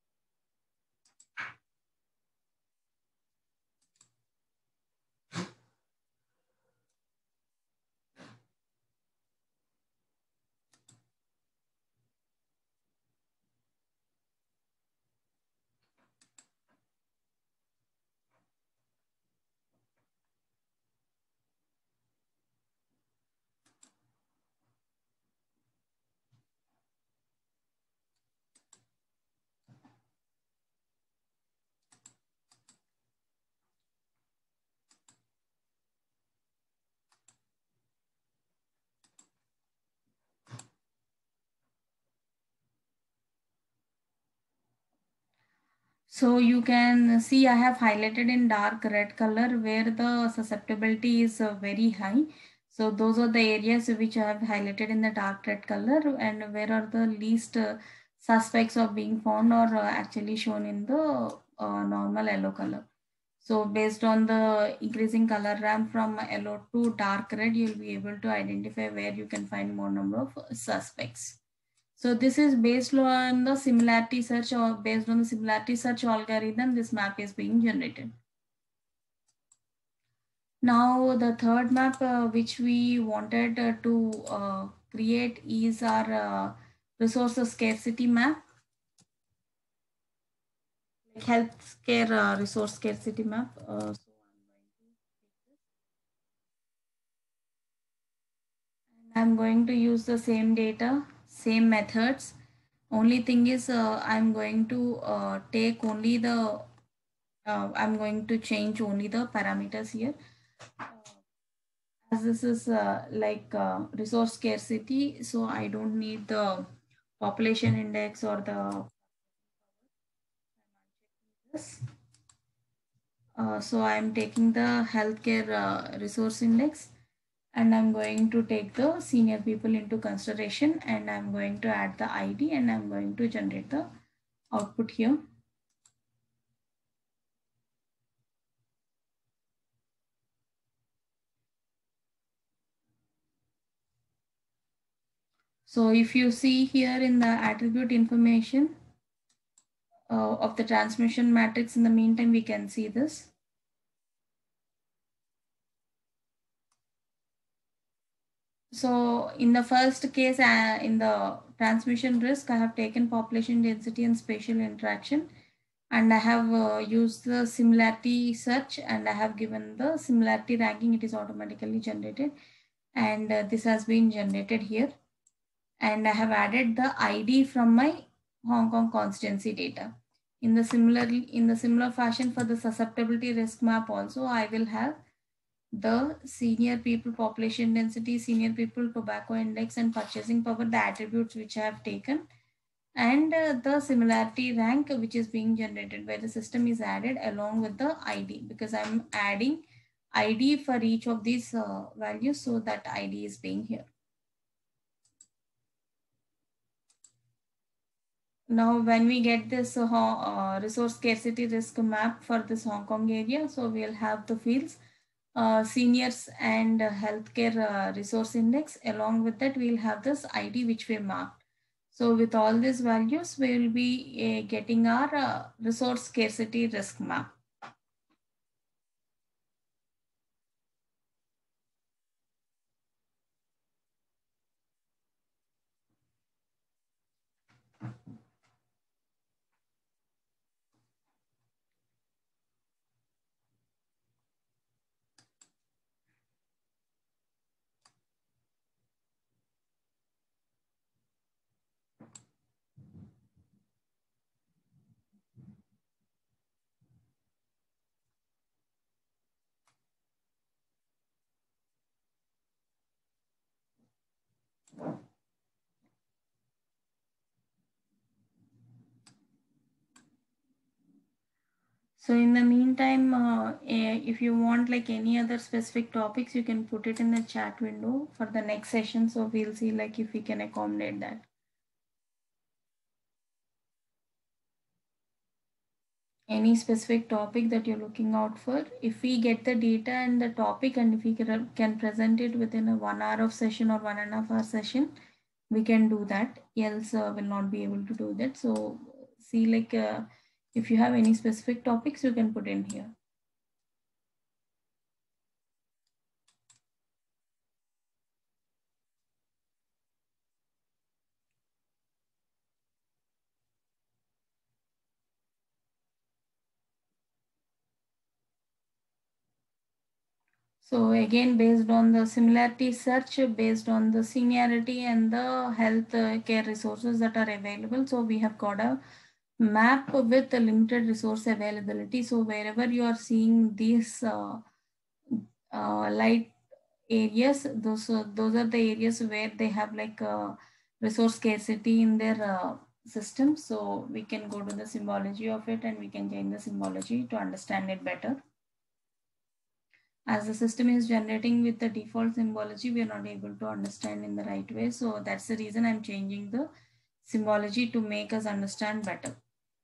So you can see I have highlighted in dark red color where the susceptibility is uh, very high. So those are the areas which I have highlighted in the dark red color, and where are the least uh, suspects of being found or uh, actually shown in the uh, normal yellow color. So based on the increasing color ramp from yellow to dark red, you'll be able to identify where you can find more number of suspects. So this is based on the similarity search, or based on the similarity search algorithm, this map is being generated. Now the third map uh, which we wanted uh, to uh, create is our uh, resource scarcity map, like healthcare uh, resource scarcity map. Uh, so I'm going to use the same data, same methods. Only thing is uh, I'm going to uh, take only the, uh, I'm going to change only the parameters here. As this is uh, like uh, resource scarcity, so I don't need the population index or the this. Uh, so I'm taking the healthcare uh, resource index, and I'm going to take the senior people into consideration, and I'm going to add the I D, and I'm going to generate the output here. So if you see here in the attribute information uh, of the transmission matrix, in the meantime, we can see this. So in the first case, uh, in the transmission risk, I have taken population density and spatial interaction, and I have uh, used the similarity search, and I have given the similarity ranking. It is automatically generated, and uh, this has been generated here. And I have added the I D from my Hong Kong constituency data. In the similar in the similar fashion for the susceptibility risk map also, I will have the senior people population density, senior people tobacco index, and purchasing power, the attributes which I have taken, and uh, the similarity rank which is being generated where the system is added along with the I D, because I'm adding I D for each of these uh, values, so that I D is being here. Now, when we get this uh, uh, resource scarcity risk map for this Hong Kong area, so we'll have the fields uh, seniors and uh, healthcare uh, resource index. Along with that, we'll have this I D which we marked. So with all these values, we will be uh, getting our uh, resource scarcity risk map. So in the meantime, uh, eh, if you want like any other specific topics, you can put it in the chat window for the next session. So we'll see like if we can accommodate that. Any specific topic that you're looking out for. If we get the data and the topic, and if we can, can present it within a one hour of session or one and a half hour session, we can do that. Else uh, will not be able to do that. So see like uh, if you have any specific topics, you can put in here. So again, based on the similarity search, based on the seniority and the health uh, care resources that are available. So we have got a map with a limited resource availability. So wherever you are seeing these uh, uh, light areas, those uh, those are the areas where they have like uh, resource scarcity in their uh, system. So we can go to the symbology of it and we can change the symbology to understand it better. As the system is generating with the default symbology, we are not able to understand in the right way. So that's the reason I'm changing the symbology to make us understand better.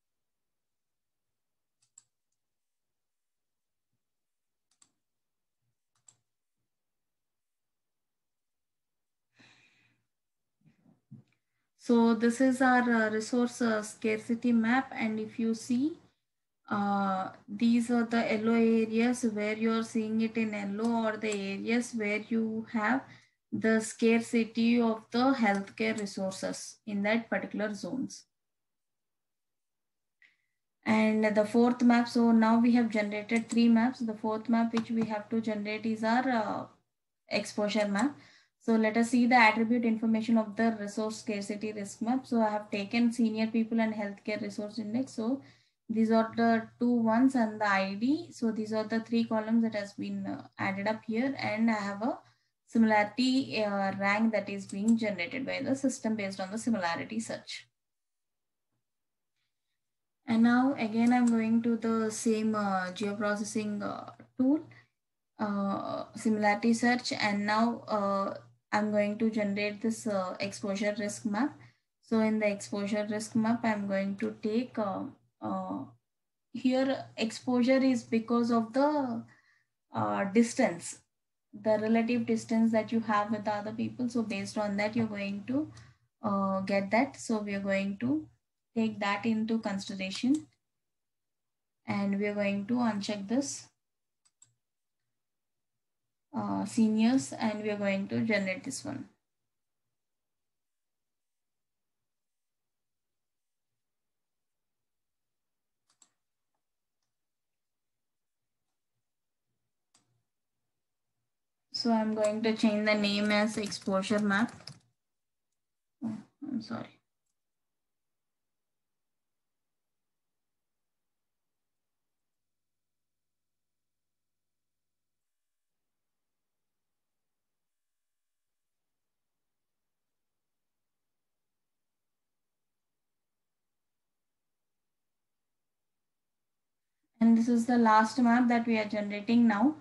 So this is our uh, resource uh, scarcity map. And if you see, uh, these are the yellow areas where you're seeing it in yellow, or the areas where you have the scarcity of the healthcare resources in that particular zones. And the fourth map, so now we have generated three maps. The fourth map which we have to generate is our uh, exposure map. So let us see the attribute information of the resource scarcity risk map. So I have taken senior people and healthcare resource index. So these are the two ones and the I D. So these are the three columns that has been uh, added up here, and I have a similarity uh, rank that is being generated by the system based on the similarity search. And now again, I'm going to the same uh, geoprocessing uh, tool, uh, similarity search. And now uh, I'm going to generate this uh, exposure risk map. So in the exposure risk map, I'm going to take uh, uh, here exposure is because of the uh, distance, the relative distance that you have with the other people. So based on that, you're going to uh, get that. So we are going to take that into consideration, and we are going to uncheck this uh, seniors, and we are going to generate this one. So I'm going to change the name as exposure map. Oh, I'm sorry. And this is the last map that we are generating now.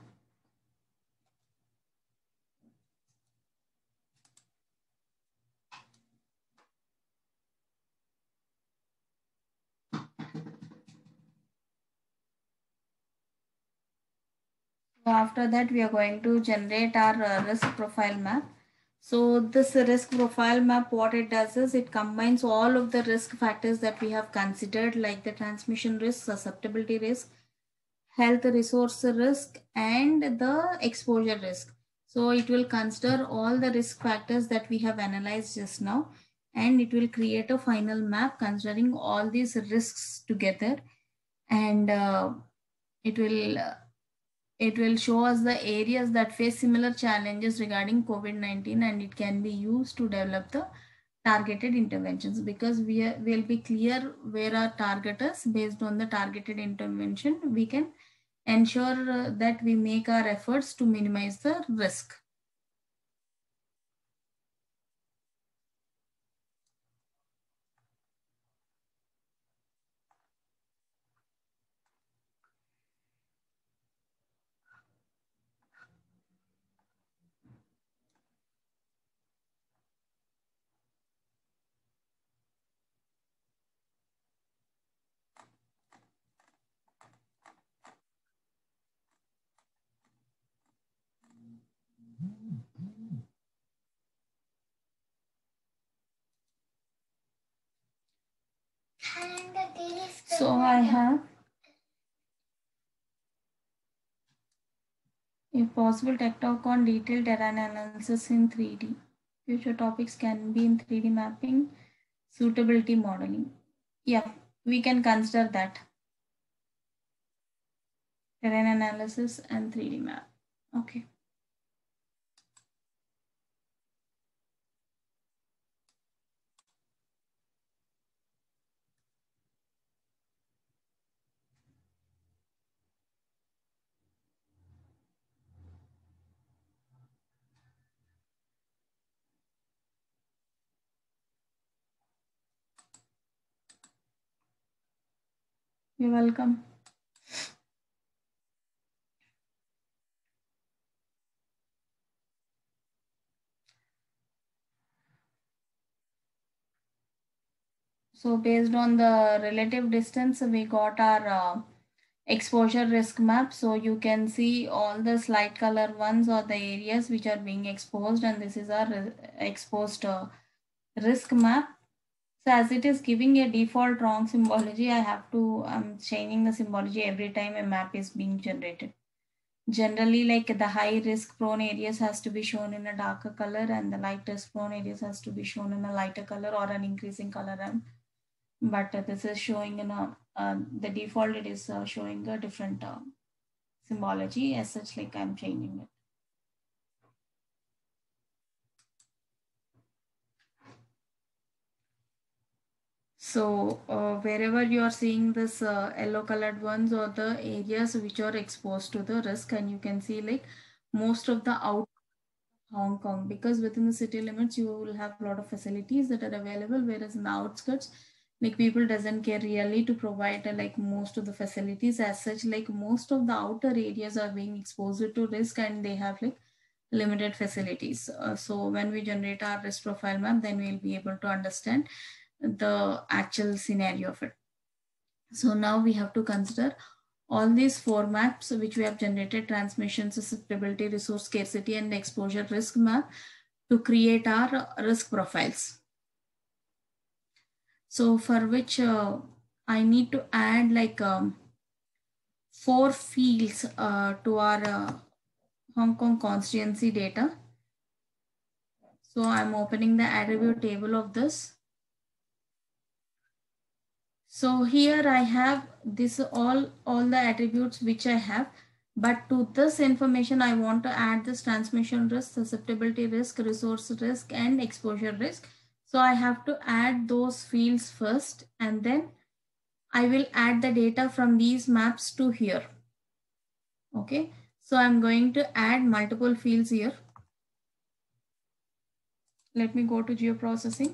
So after that, we are going to generate our uh, risk profile map. So this risk profile map, what it does is it combines all of the risk factors that we have considered, like the transmission risk, susceptibility risk, health resource risk, and the exposure risk. So it will consider all the risk factors that we have analyzed just now, and it will create a final map considering all these risks together. And uh, it will uh, it will show us the areas that face similar challenges regarding COVID nineteen, and it can be used to develop the targeted interventions, because we are, will be clear where our target is. Based on the targeted intervention, we can ensure uh, that we make our efforts to minimize the risk. So I have if possible, tech talk on detailed terrain analysis in three D. Future topics can be in three D mapping, suitability modeling. Yeah, we can consider that. Terrain analysis and three D map. Okay. You're welcome. So based on the relative distance, we got our uh, exposure risk map. So you can see all the slight color ones or the areas which are being exposed, and this is our exposed uh, risk map. So as it is giving a default wrong symbology, I have to, I'm changing the symbology every time a map is being generated. Generally, like the high risk prone areas has to be shown in a darker color, and the light risk prone areas has to be shown in a lighter color or an increasing color. And but uh, this is showing in a uh, the default, it is uh, showing a different uh, symbology. As such, like I'm changing it. So uh, wherever you are seeing this uh, yellow colored ones or the areas which are exposed to the risk, and you can see like most of the out Hong Kong, because within the city limits you will have a lot of facilities that are available, whereas in the outskirts, like people doesn't care really to provide uh, like most of the facilities. As such, like most of the outer areas are being exposed to risk, and they have like limited facilities. Uh, so when we generate our risk profile map, then we'll be able to understand the actual scenario of it. So now we have to consider all these four maps which we have generated: transmission, susceptibility, resource scarcity, and exposure risk map, to create our risk profiles. So for which uh, I need to add like um, four fields uh, to our uh, Hong Kong constituency data. So I'm opening the attribute table of this. So here I have this all, all the attributes which I have, but to this information, I want to add this transmission risk, susceptibility risk, resource risk, and exposure risk. So I have to add those fields first, and then I will add the data from these maps to here. Okay, so I'm going to add multiple fields here. Let me go to geoprocessing.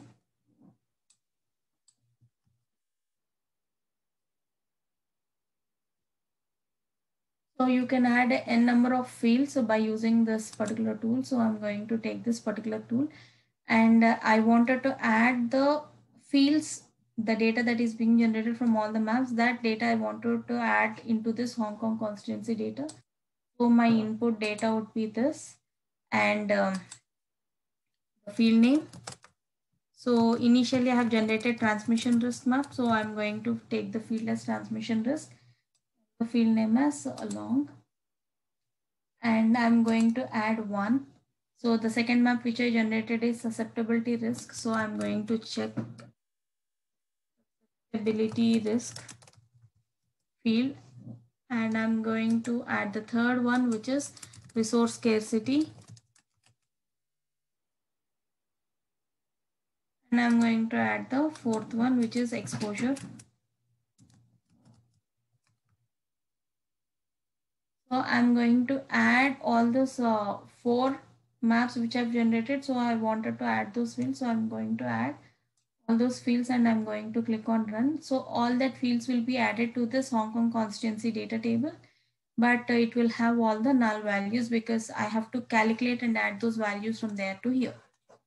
So you can add n number of fields by using this particular tool. So I'm going to take this particular tool, and uh, I wanted to add the fields, the data that is being generated from all the maps. That data I wanted to add into this Hong Kong constituency data. So my input data would be this, and um, the field name. So initially I have generated transmission risk map. So I'm going to take the field as transmission risk, the field name as along, and I'm going to add one. So the second map which I generated is susceptibility risk. So I'm going to check ability risk field, and I'm going to add the third one, which is resource scarcity, and I'm going to add the fourth one, which is exposure. So I'm going to add all those uh, four maps which I've generated. So I wanted to add those fields. So I'm going to add all those fields, and I'm going to click on run. So all that fields will be added to this Hong Kong constituency data table, but uh, it will have all the null values because I have to calculate and add those values from there to here.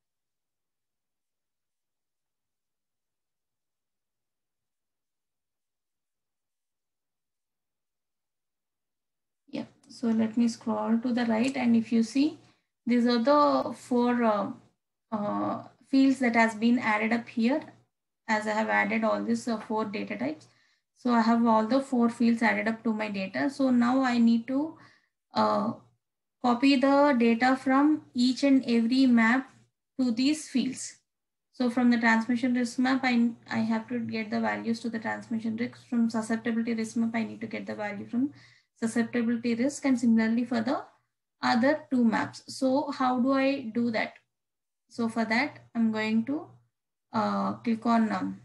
Yeah, so let me scroll to the right, and if you see, these are the four uh, uh, fields that has been added up here as I have added all these uh, four data types. So I have all the four fields added up to my data. So now I need to uh, copy the data from each and every map to these fields. So from the transmission risk map, I, I have to get the values to the transmission risk. From susceptibility risk map, I need to get the value from susceptibility risk, and similarly for the other two maps. So how do I do that? So for that, I'm going to uh, click on um,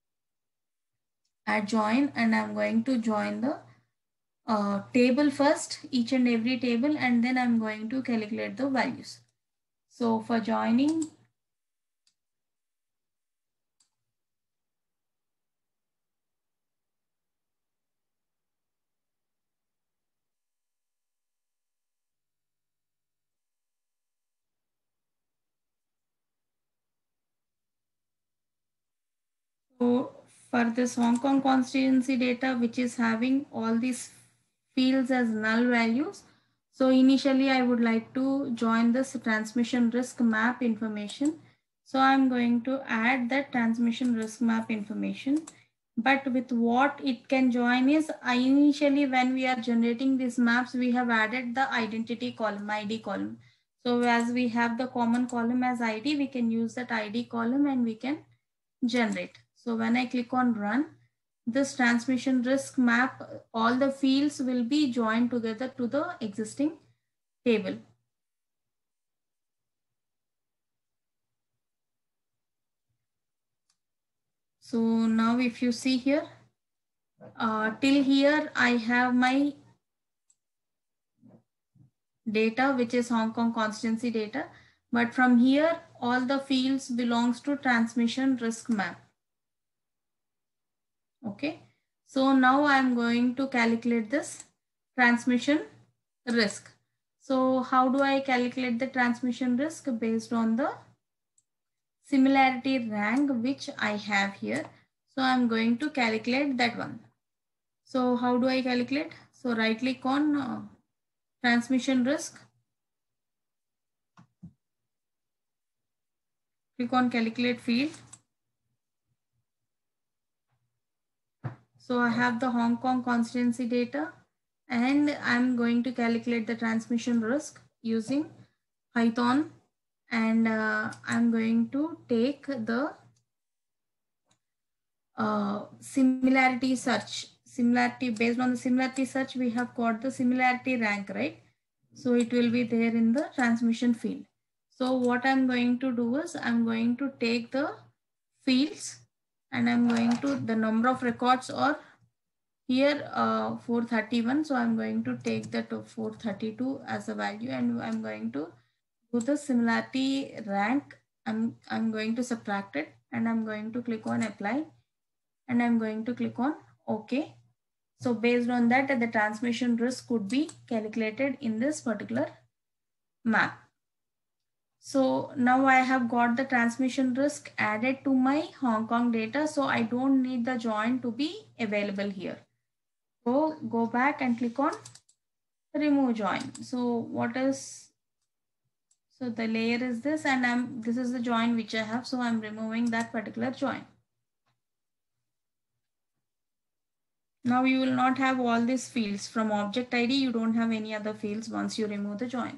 add join, and I'm going to join the uh, table first, each and every table, and then I'm going to calculate the values. So for joining, so for this Hong Kong constituency data, which is having all these fields as null values, so initially I would like to join this transmission risk map information. So I'm going to add that transmission risk map information. But with what it can join is, I initially when we are generating these maps, we have added the identity column, I D column. So as we have the common column as I D, we can use that I D column and we can generate. So when I click on run, this transmission risk map, all the fields will be joined together to the existing table. So now if you see here, uh, till here I have my data, which is Hong Kong constituency data. But from here, all the fields belongs to transmission risk map. Okay. So now I'm going to calculate this transmission risk. So how do I calculate the transmission risk? Based on the similarity rank which I have here. So I'm going to calculate that one. So how do I calculate? So right click on uh, transmission risk. Click on calculate field. So I have the Hong Kong constituency data, and I'm going to calculate the transmission risk using Python, and uh, I'm going to take the uh, similarity search. Similarity, based on the similarity search, we have got the similarity rank, right? So it will be there in the transmission field. So what I'm going to do is I'm going to take the fields, and I'm going to, the number of records or here uh, four thirty-one. So I'm going to take that to four thirty-two as a value, and I'm going to do the similarity rank. I'm, I'm going to subtract it, and I'm going to click on apply, and I'm going to click on OK. So based on that, the transmission risk could be calculated in this particular map. So now I have got the transmission risk added to my Hong Kong data. So I don't need the join to be available here. So go back and click on remove join. So what is, so the layer is this, and I'm, this is the join which I have. So I'm removing that particular join. Now you will not have all these fields. From object I D, you don't have any other fields once you remove the join.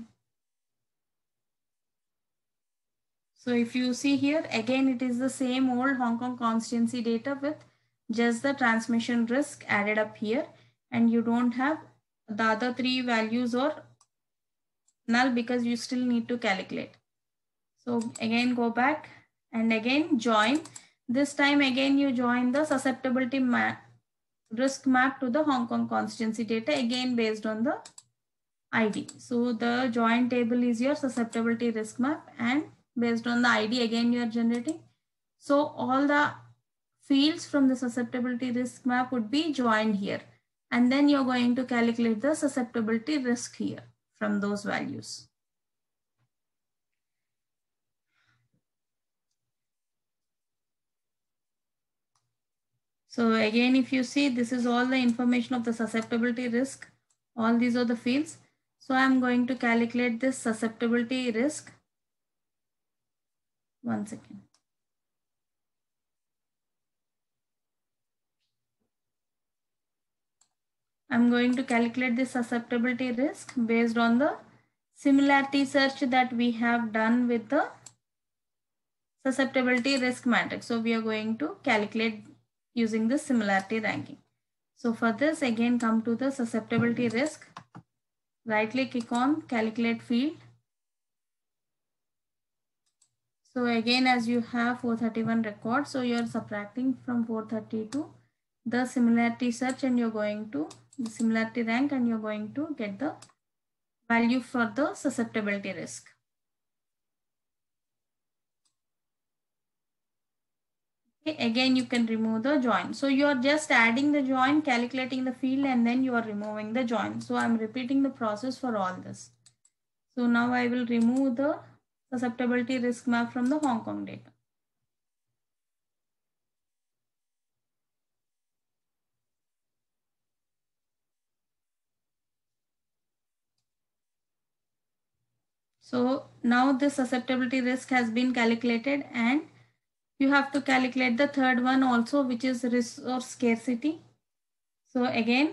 So if you see here, again, it is the same old Hong Kong constituency data with just the transmission risk added up here, and you don't have the other three values or null because you still need to calculate. So again, go back and again join. This time again, you join the susceptibility map, risk map to the Hong Kong constituency data, again based on the I D. So the join table is your susceptibility risk map, and based on the I D, again you are generating. So all the fields from the susceptibility risk map would be joined here. And then you're going to calculate the susceptibility risk here from those values. So again, if you see, this is all the information of the susceptibility risk. All these are the fields. So I'm going to calculate this susceptibility risk. One second. I'm going to calculate the susceptibility risk based on the similarity search that we have done with the susceptibility risk matrix. So we are going to calculate using the similarity ranking. So for this, again come to the susceptibility risk, right click on calculate field. So again, as you have four thirty-one records, so you're subtracting from four thirty-two the similarity search and you're going to the similarity rank and you're going to get the value for the susceptibility risk. Okay, again, you can remove the join. So you are just adding the join, calculating the field, and then you are removing the join. So I'm repeating the process for all this. So now I will remove the susceptibility risk map from the Hong Kong data. So now the susceptibility risk has been calculated, and you have to calculate the third one also, which is resource scarcity. So again,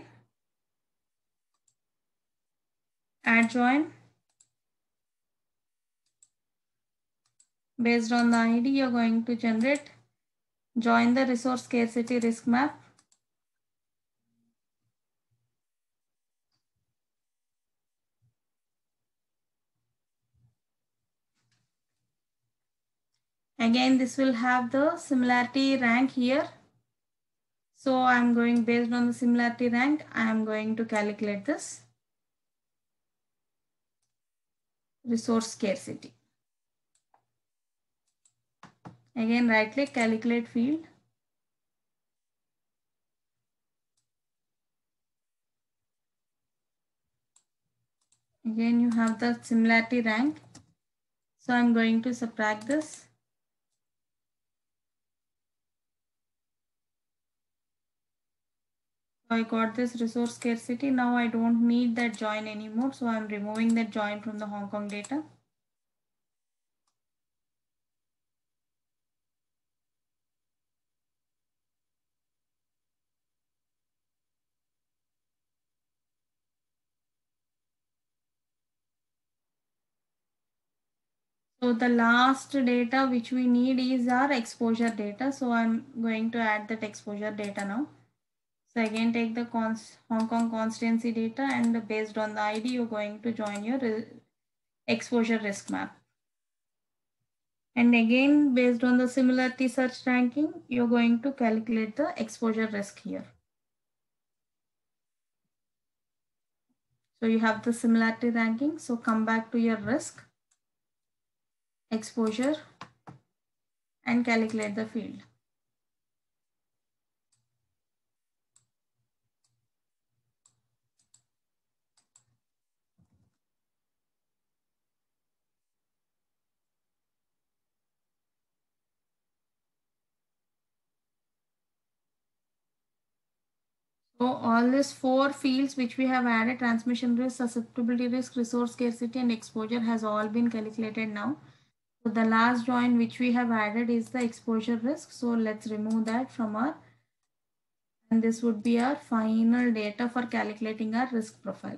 add join. Based on the I D, you're going to generate join the resource scarcity risk map. Again, this will have the similarity rank here. So I'm going based on the similarity rank, I am going to calculate this resource scarcity. Again, right click, calculate field. Again, you have the similarity rank. So I'm going to subtract this. So I got this resource scarcity. Now I don't need that join anymore. So I'm removing that join from the Hong Kong data. So the last data which we need is our exposure data. So I'm going to add that exposure data now. So again, take the cons Hong Kong constituency data, and based on the I D, you're going to join your exposure risk map. And again, based on the similarity search ranking, you're going to calculate the exposure risk here. So you have the similarity ranking. So come back to your risk, exposure, and calculate the field. So all these four fields which we have added, transmission risk, susceptibility risk, resource scarcity, and exposure, has all been calculated now. So the last join which we have added is the exposure risk. So let's remove that from our, and this would be our final data for calculating our risk profile.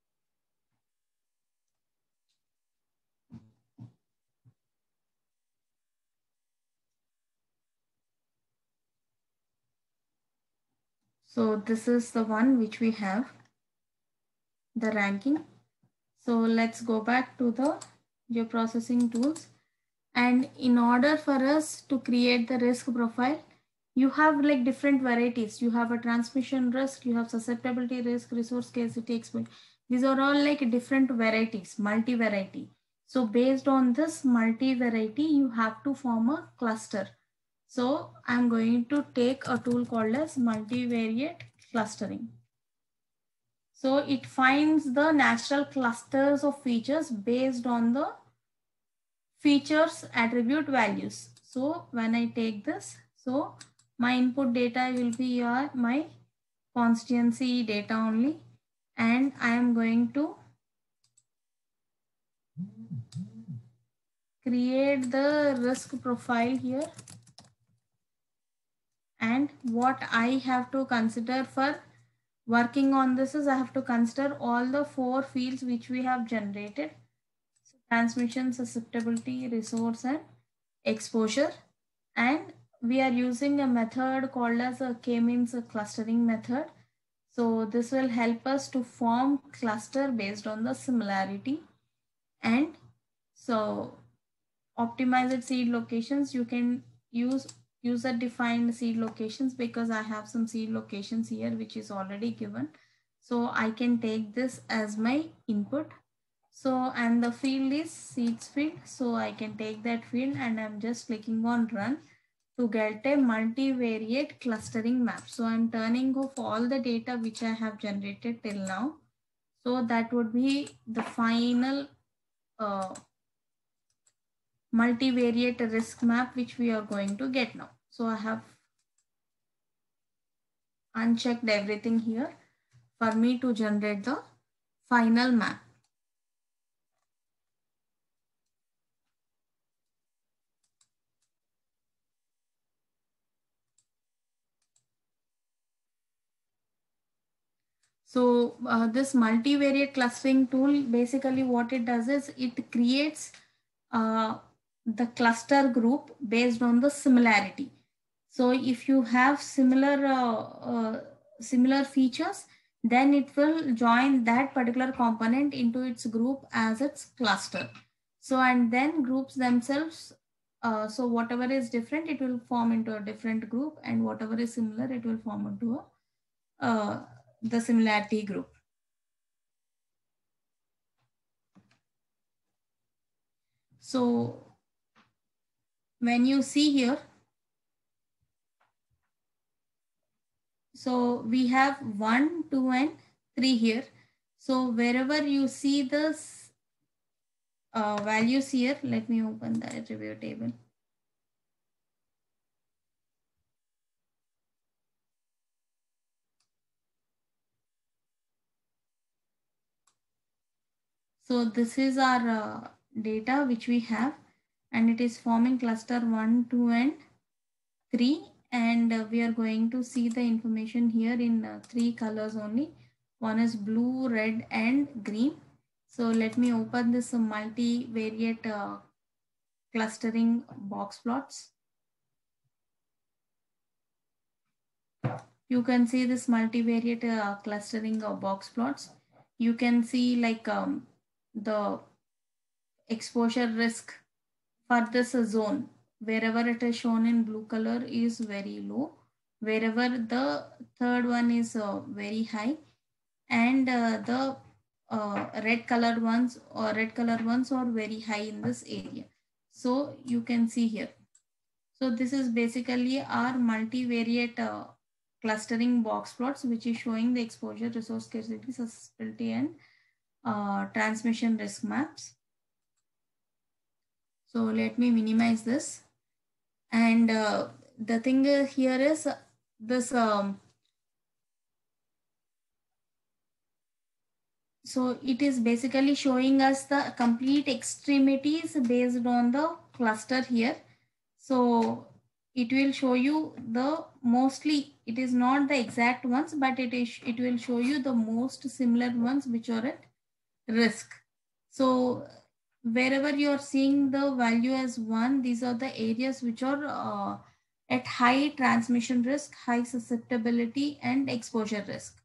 So this is the one which we have, the ranking. So let's go back to the geoprocessing tools. And in order for us to create the risk profile, you have like different varieties. You have a transmission risk, you have susceptibility risk, resource scarcity, exposure. These are all like different varieties, multi-variety. So based on this multi-variety, you have to form a cluster. So I'm going to take a tool called as multivariate clustering. So it finds the natural clusters of features based on the features attribute values. So when I take this, so my input data will be your my constituency data only, and I am going to create the risk profile here, and what I have to consider for working on this is I have to consider all the four fields which we have generated. So transmission, susceptibility, resource and exposure. And we are using a method called as a K-means clustering method. So this will help us to form cluster based on the similarity. And so optimized seed locations, you can use user defined seed locations because I have some seed locations here which is already given. So I can take this as my input. So, and the field is seeds field. So I can take that field and I'm just clicking on run to get a multivariate clustering map. So I'm turning off all the data which I have generated till now. So that would be the final uh, multivariate risk map which we are going to get now. So I have unchecked everything here for me to generate the final map. So uh, this multivariate clustering tool, basically what it does is it creates uh, the cluster group based on the similarity. So if you have similar uh, uh, similar features, then it will join that particular component into its group as its cluster. So and then groups themselves, uh, so whatever is different, it will form into a different group, and whatever is similar, it will form into a uh, the similarity group. So when you see here, so we have one, two, and three here. So wherever you see this uh, values here, let me open the attribute table. So this is our uh, data which we have, and it is forming cluster one, two, and three. And uh, we are going to see the information here in uh, three colors only. One is blue, red, and green. So let me open this uh, multivariate uh, clustering box plots. You can see this multivariate uh, clustering of box plots. You can see like um, the exposure risk for this zone. Wherever it is shown in blue color is very low. Wherever the third one is uh, very high, and uh, the uh, red colored ones or red colored ones are very high in this area. So you can see here. So this is basically our multivariate uh, clustering box plots, which is showing the exposure, resource scarcity, susceptibility, and uh, transmission risk maps. So let me minimize this. And uh, the thing here is this. Um, so it is basically showing us the complete extremities based on the cluster here. So it will show you the mostly, it is not the exact ones, but it is it will show you the most similar ones which are at risk. So wherever you are seeing the value as one, these are the areas which are uh, at high transmission risk, high susceptibility, and exposure risk.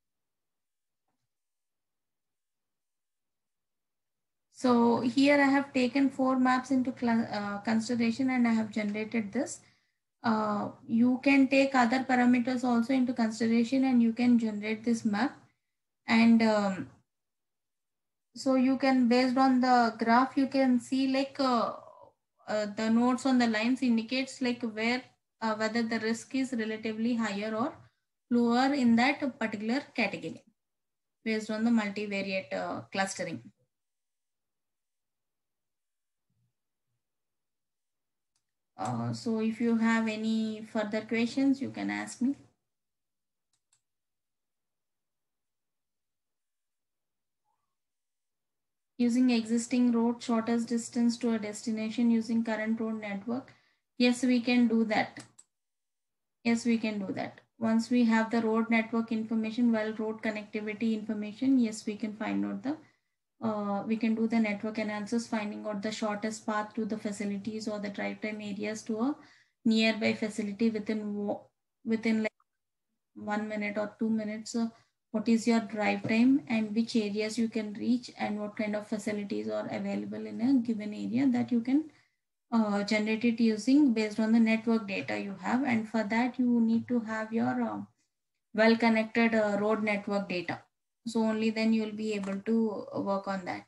So here I have taken four maps into uh, consideration and I have generated this. Uh, you can take other parameters also into consideration and you can generate this map. And um, so you can, based on the graph, you can see like uh, uh, the nodes on the lines indicates like where uh, whether the risk is relatively higher or lower in that particular category based on the multivariate uh, clustering. Uh, so if you have any further questions, you can ask me. Using existing road, shortest distance to a destination using current road network. Yes, we can do that. Yes, we can do that. once we have the road network information, well, road connectivity information, yes, we can find out the, uh, we can do the network analysis, finding out the shortest path to the facilities or the drive time areas to a nearby facility within, within like one minute or two minutes. So what is your drive time and which areas you can reach and what kind of facilities are available in a given area, that you can uh, generate it using based on the network data you have. And for that you need to have your uh, well connected uh, road network data. So only then you will be able to work on that.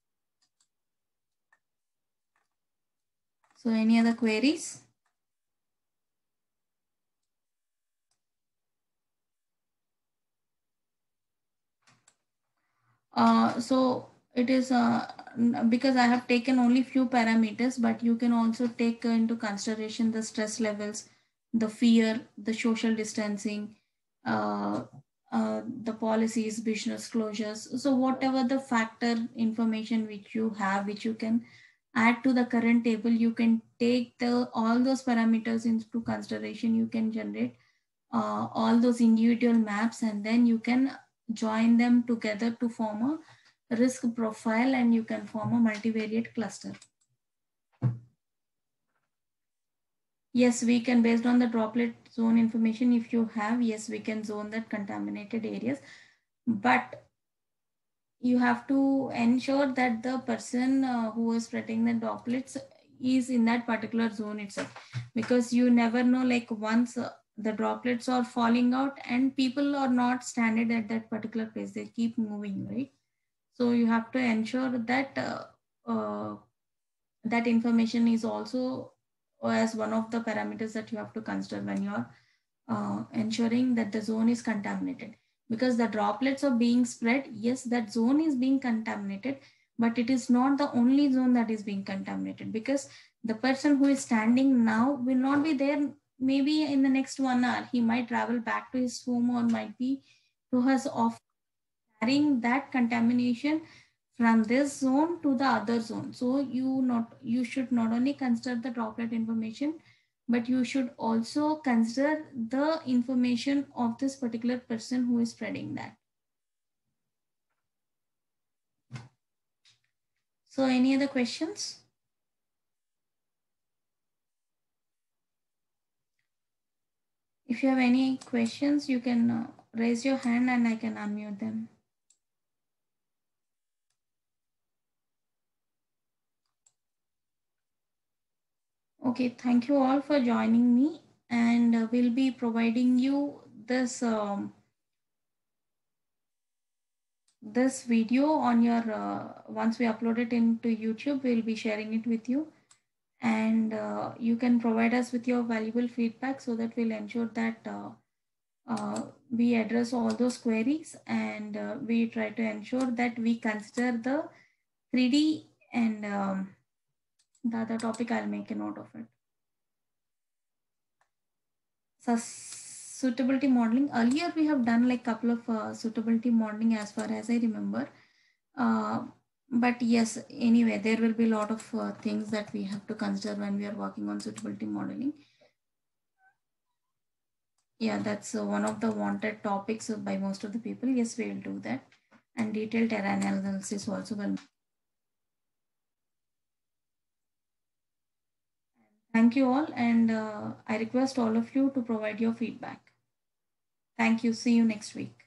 So any other queries? Uh, so it is uh, because I have taken only few parameters, but you can also take into consideration the stress levels, the fear, the social distancing, uh, uh, the policies, business closures. So whatever the factor information which you have, which you can add to the current table, you can take the all those parameters into consideration. You can generate uh, all those individual maps, and then you can join them together to form a risk profile, and you can form a multivariate cluster. Yes, we can, based on the droplet zone information, if you have, yes, we can zone that contaminated areas, but you have to ensure that the person uh, who is spreading the droplets is in that particular zone itself, because you never know, like once uh, the droplets are falling out and people are not standing at that particular place, they keep moving, right? So you have to ensure that uh, uh, that information is also as one of the parameters that you have to consider when you're uh, ensuring that the zone is contaminated, because the droplets are being spread. Yes, that zone is being contaminated, but it is not the only zone that is being contaminated, because the person who is standing now will not be there. Maybe in the next one hour he might travel back to his home or might be to his office, carrying that contamination from this zone to the other zone. So you not you should not only consider the droplet information, but you should also consider the information of this particular person who is spreading that. So any other questions? If you have any questions, you can uh, raise your hand and I can unmute them. Okay, thank you all for joining me, and uh, we'll be providing you this um, this video on your uh, once we upload it into YouTube, we'll be sharing it with you, and uh, you can provide us with your valuable feedback so that we'll ensure that uh, uh, we address all those queries, and uh, we try to ensure that we consider the three D and um, the other topic, I'll make a note of it. So suitability modeling, earlier we have done like couple of uh, suitability modeling as far as I remember. Uh, but yes, anyway, there will be a lot of uh, things that we have to consider when we are working on suitability modeling. Yeah, that's uh, one of the wanted topics by most of the people. Yes, we will do that. And detailed terrain analysis also will. Thank you all, and uh, I request all of you to provide your feedback. Thank you. See you next week.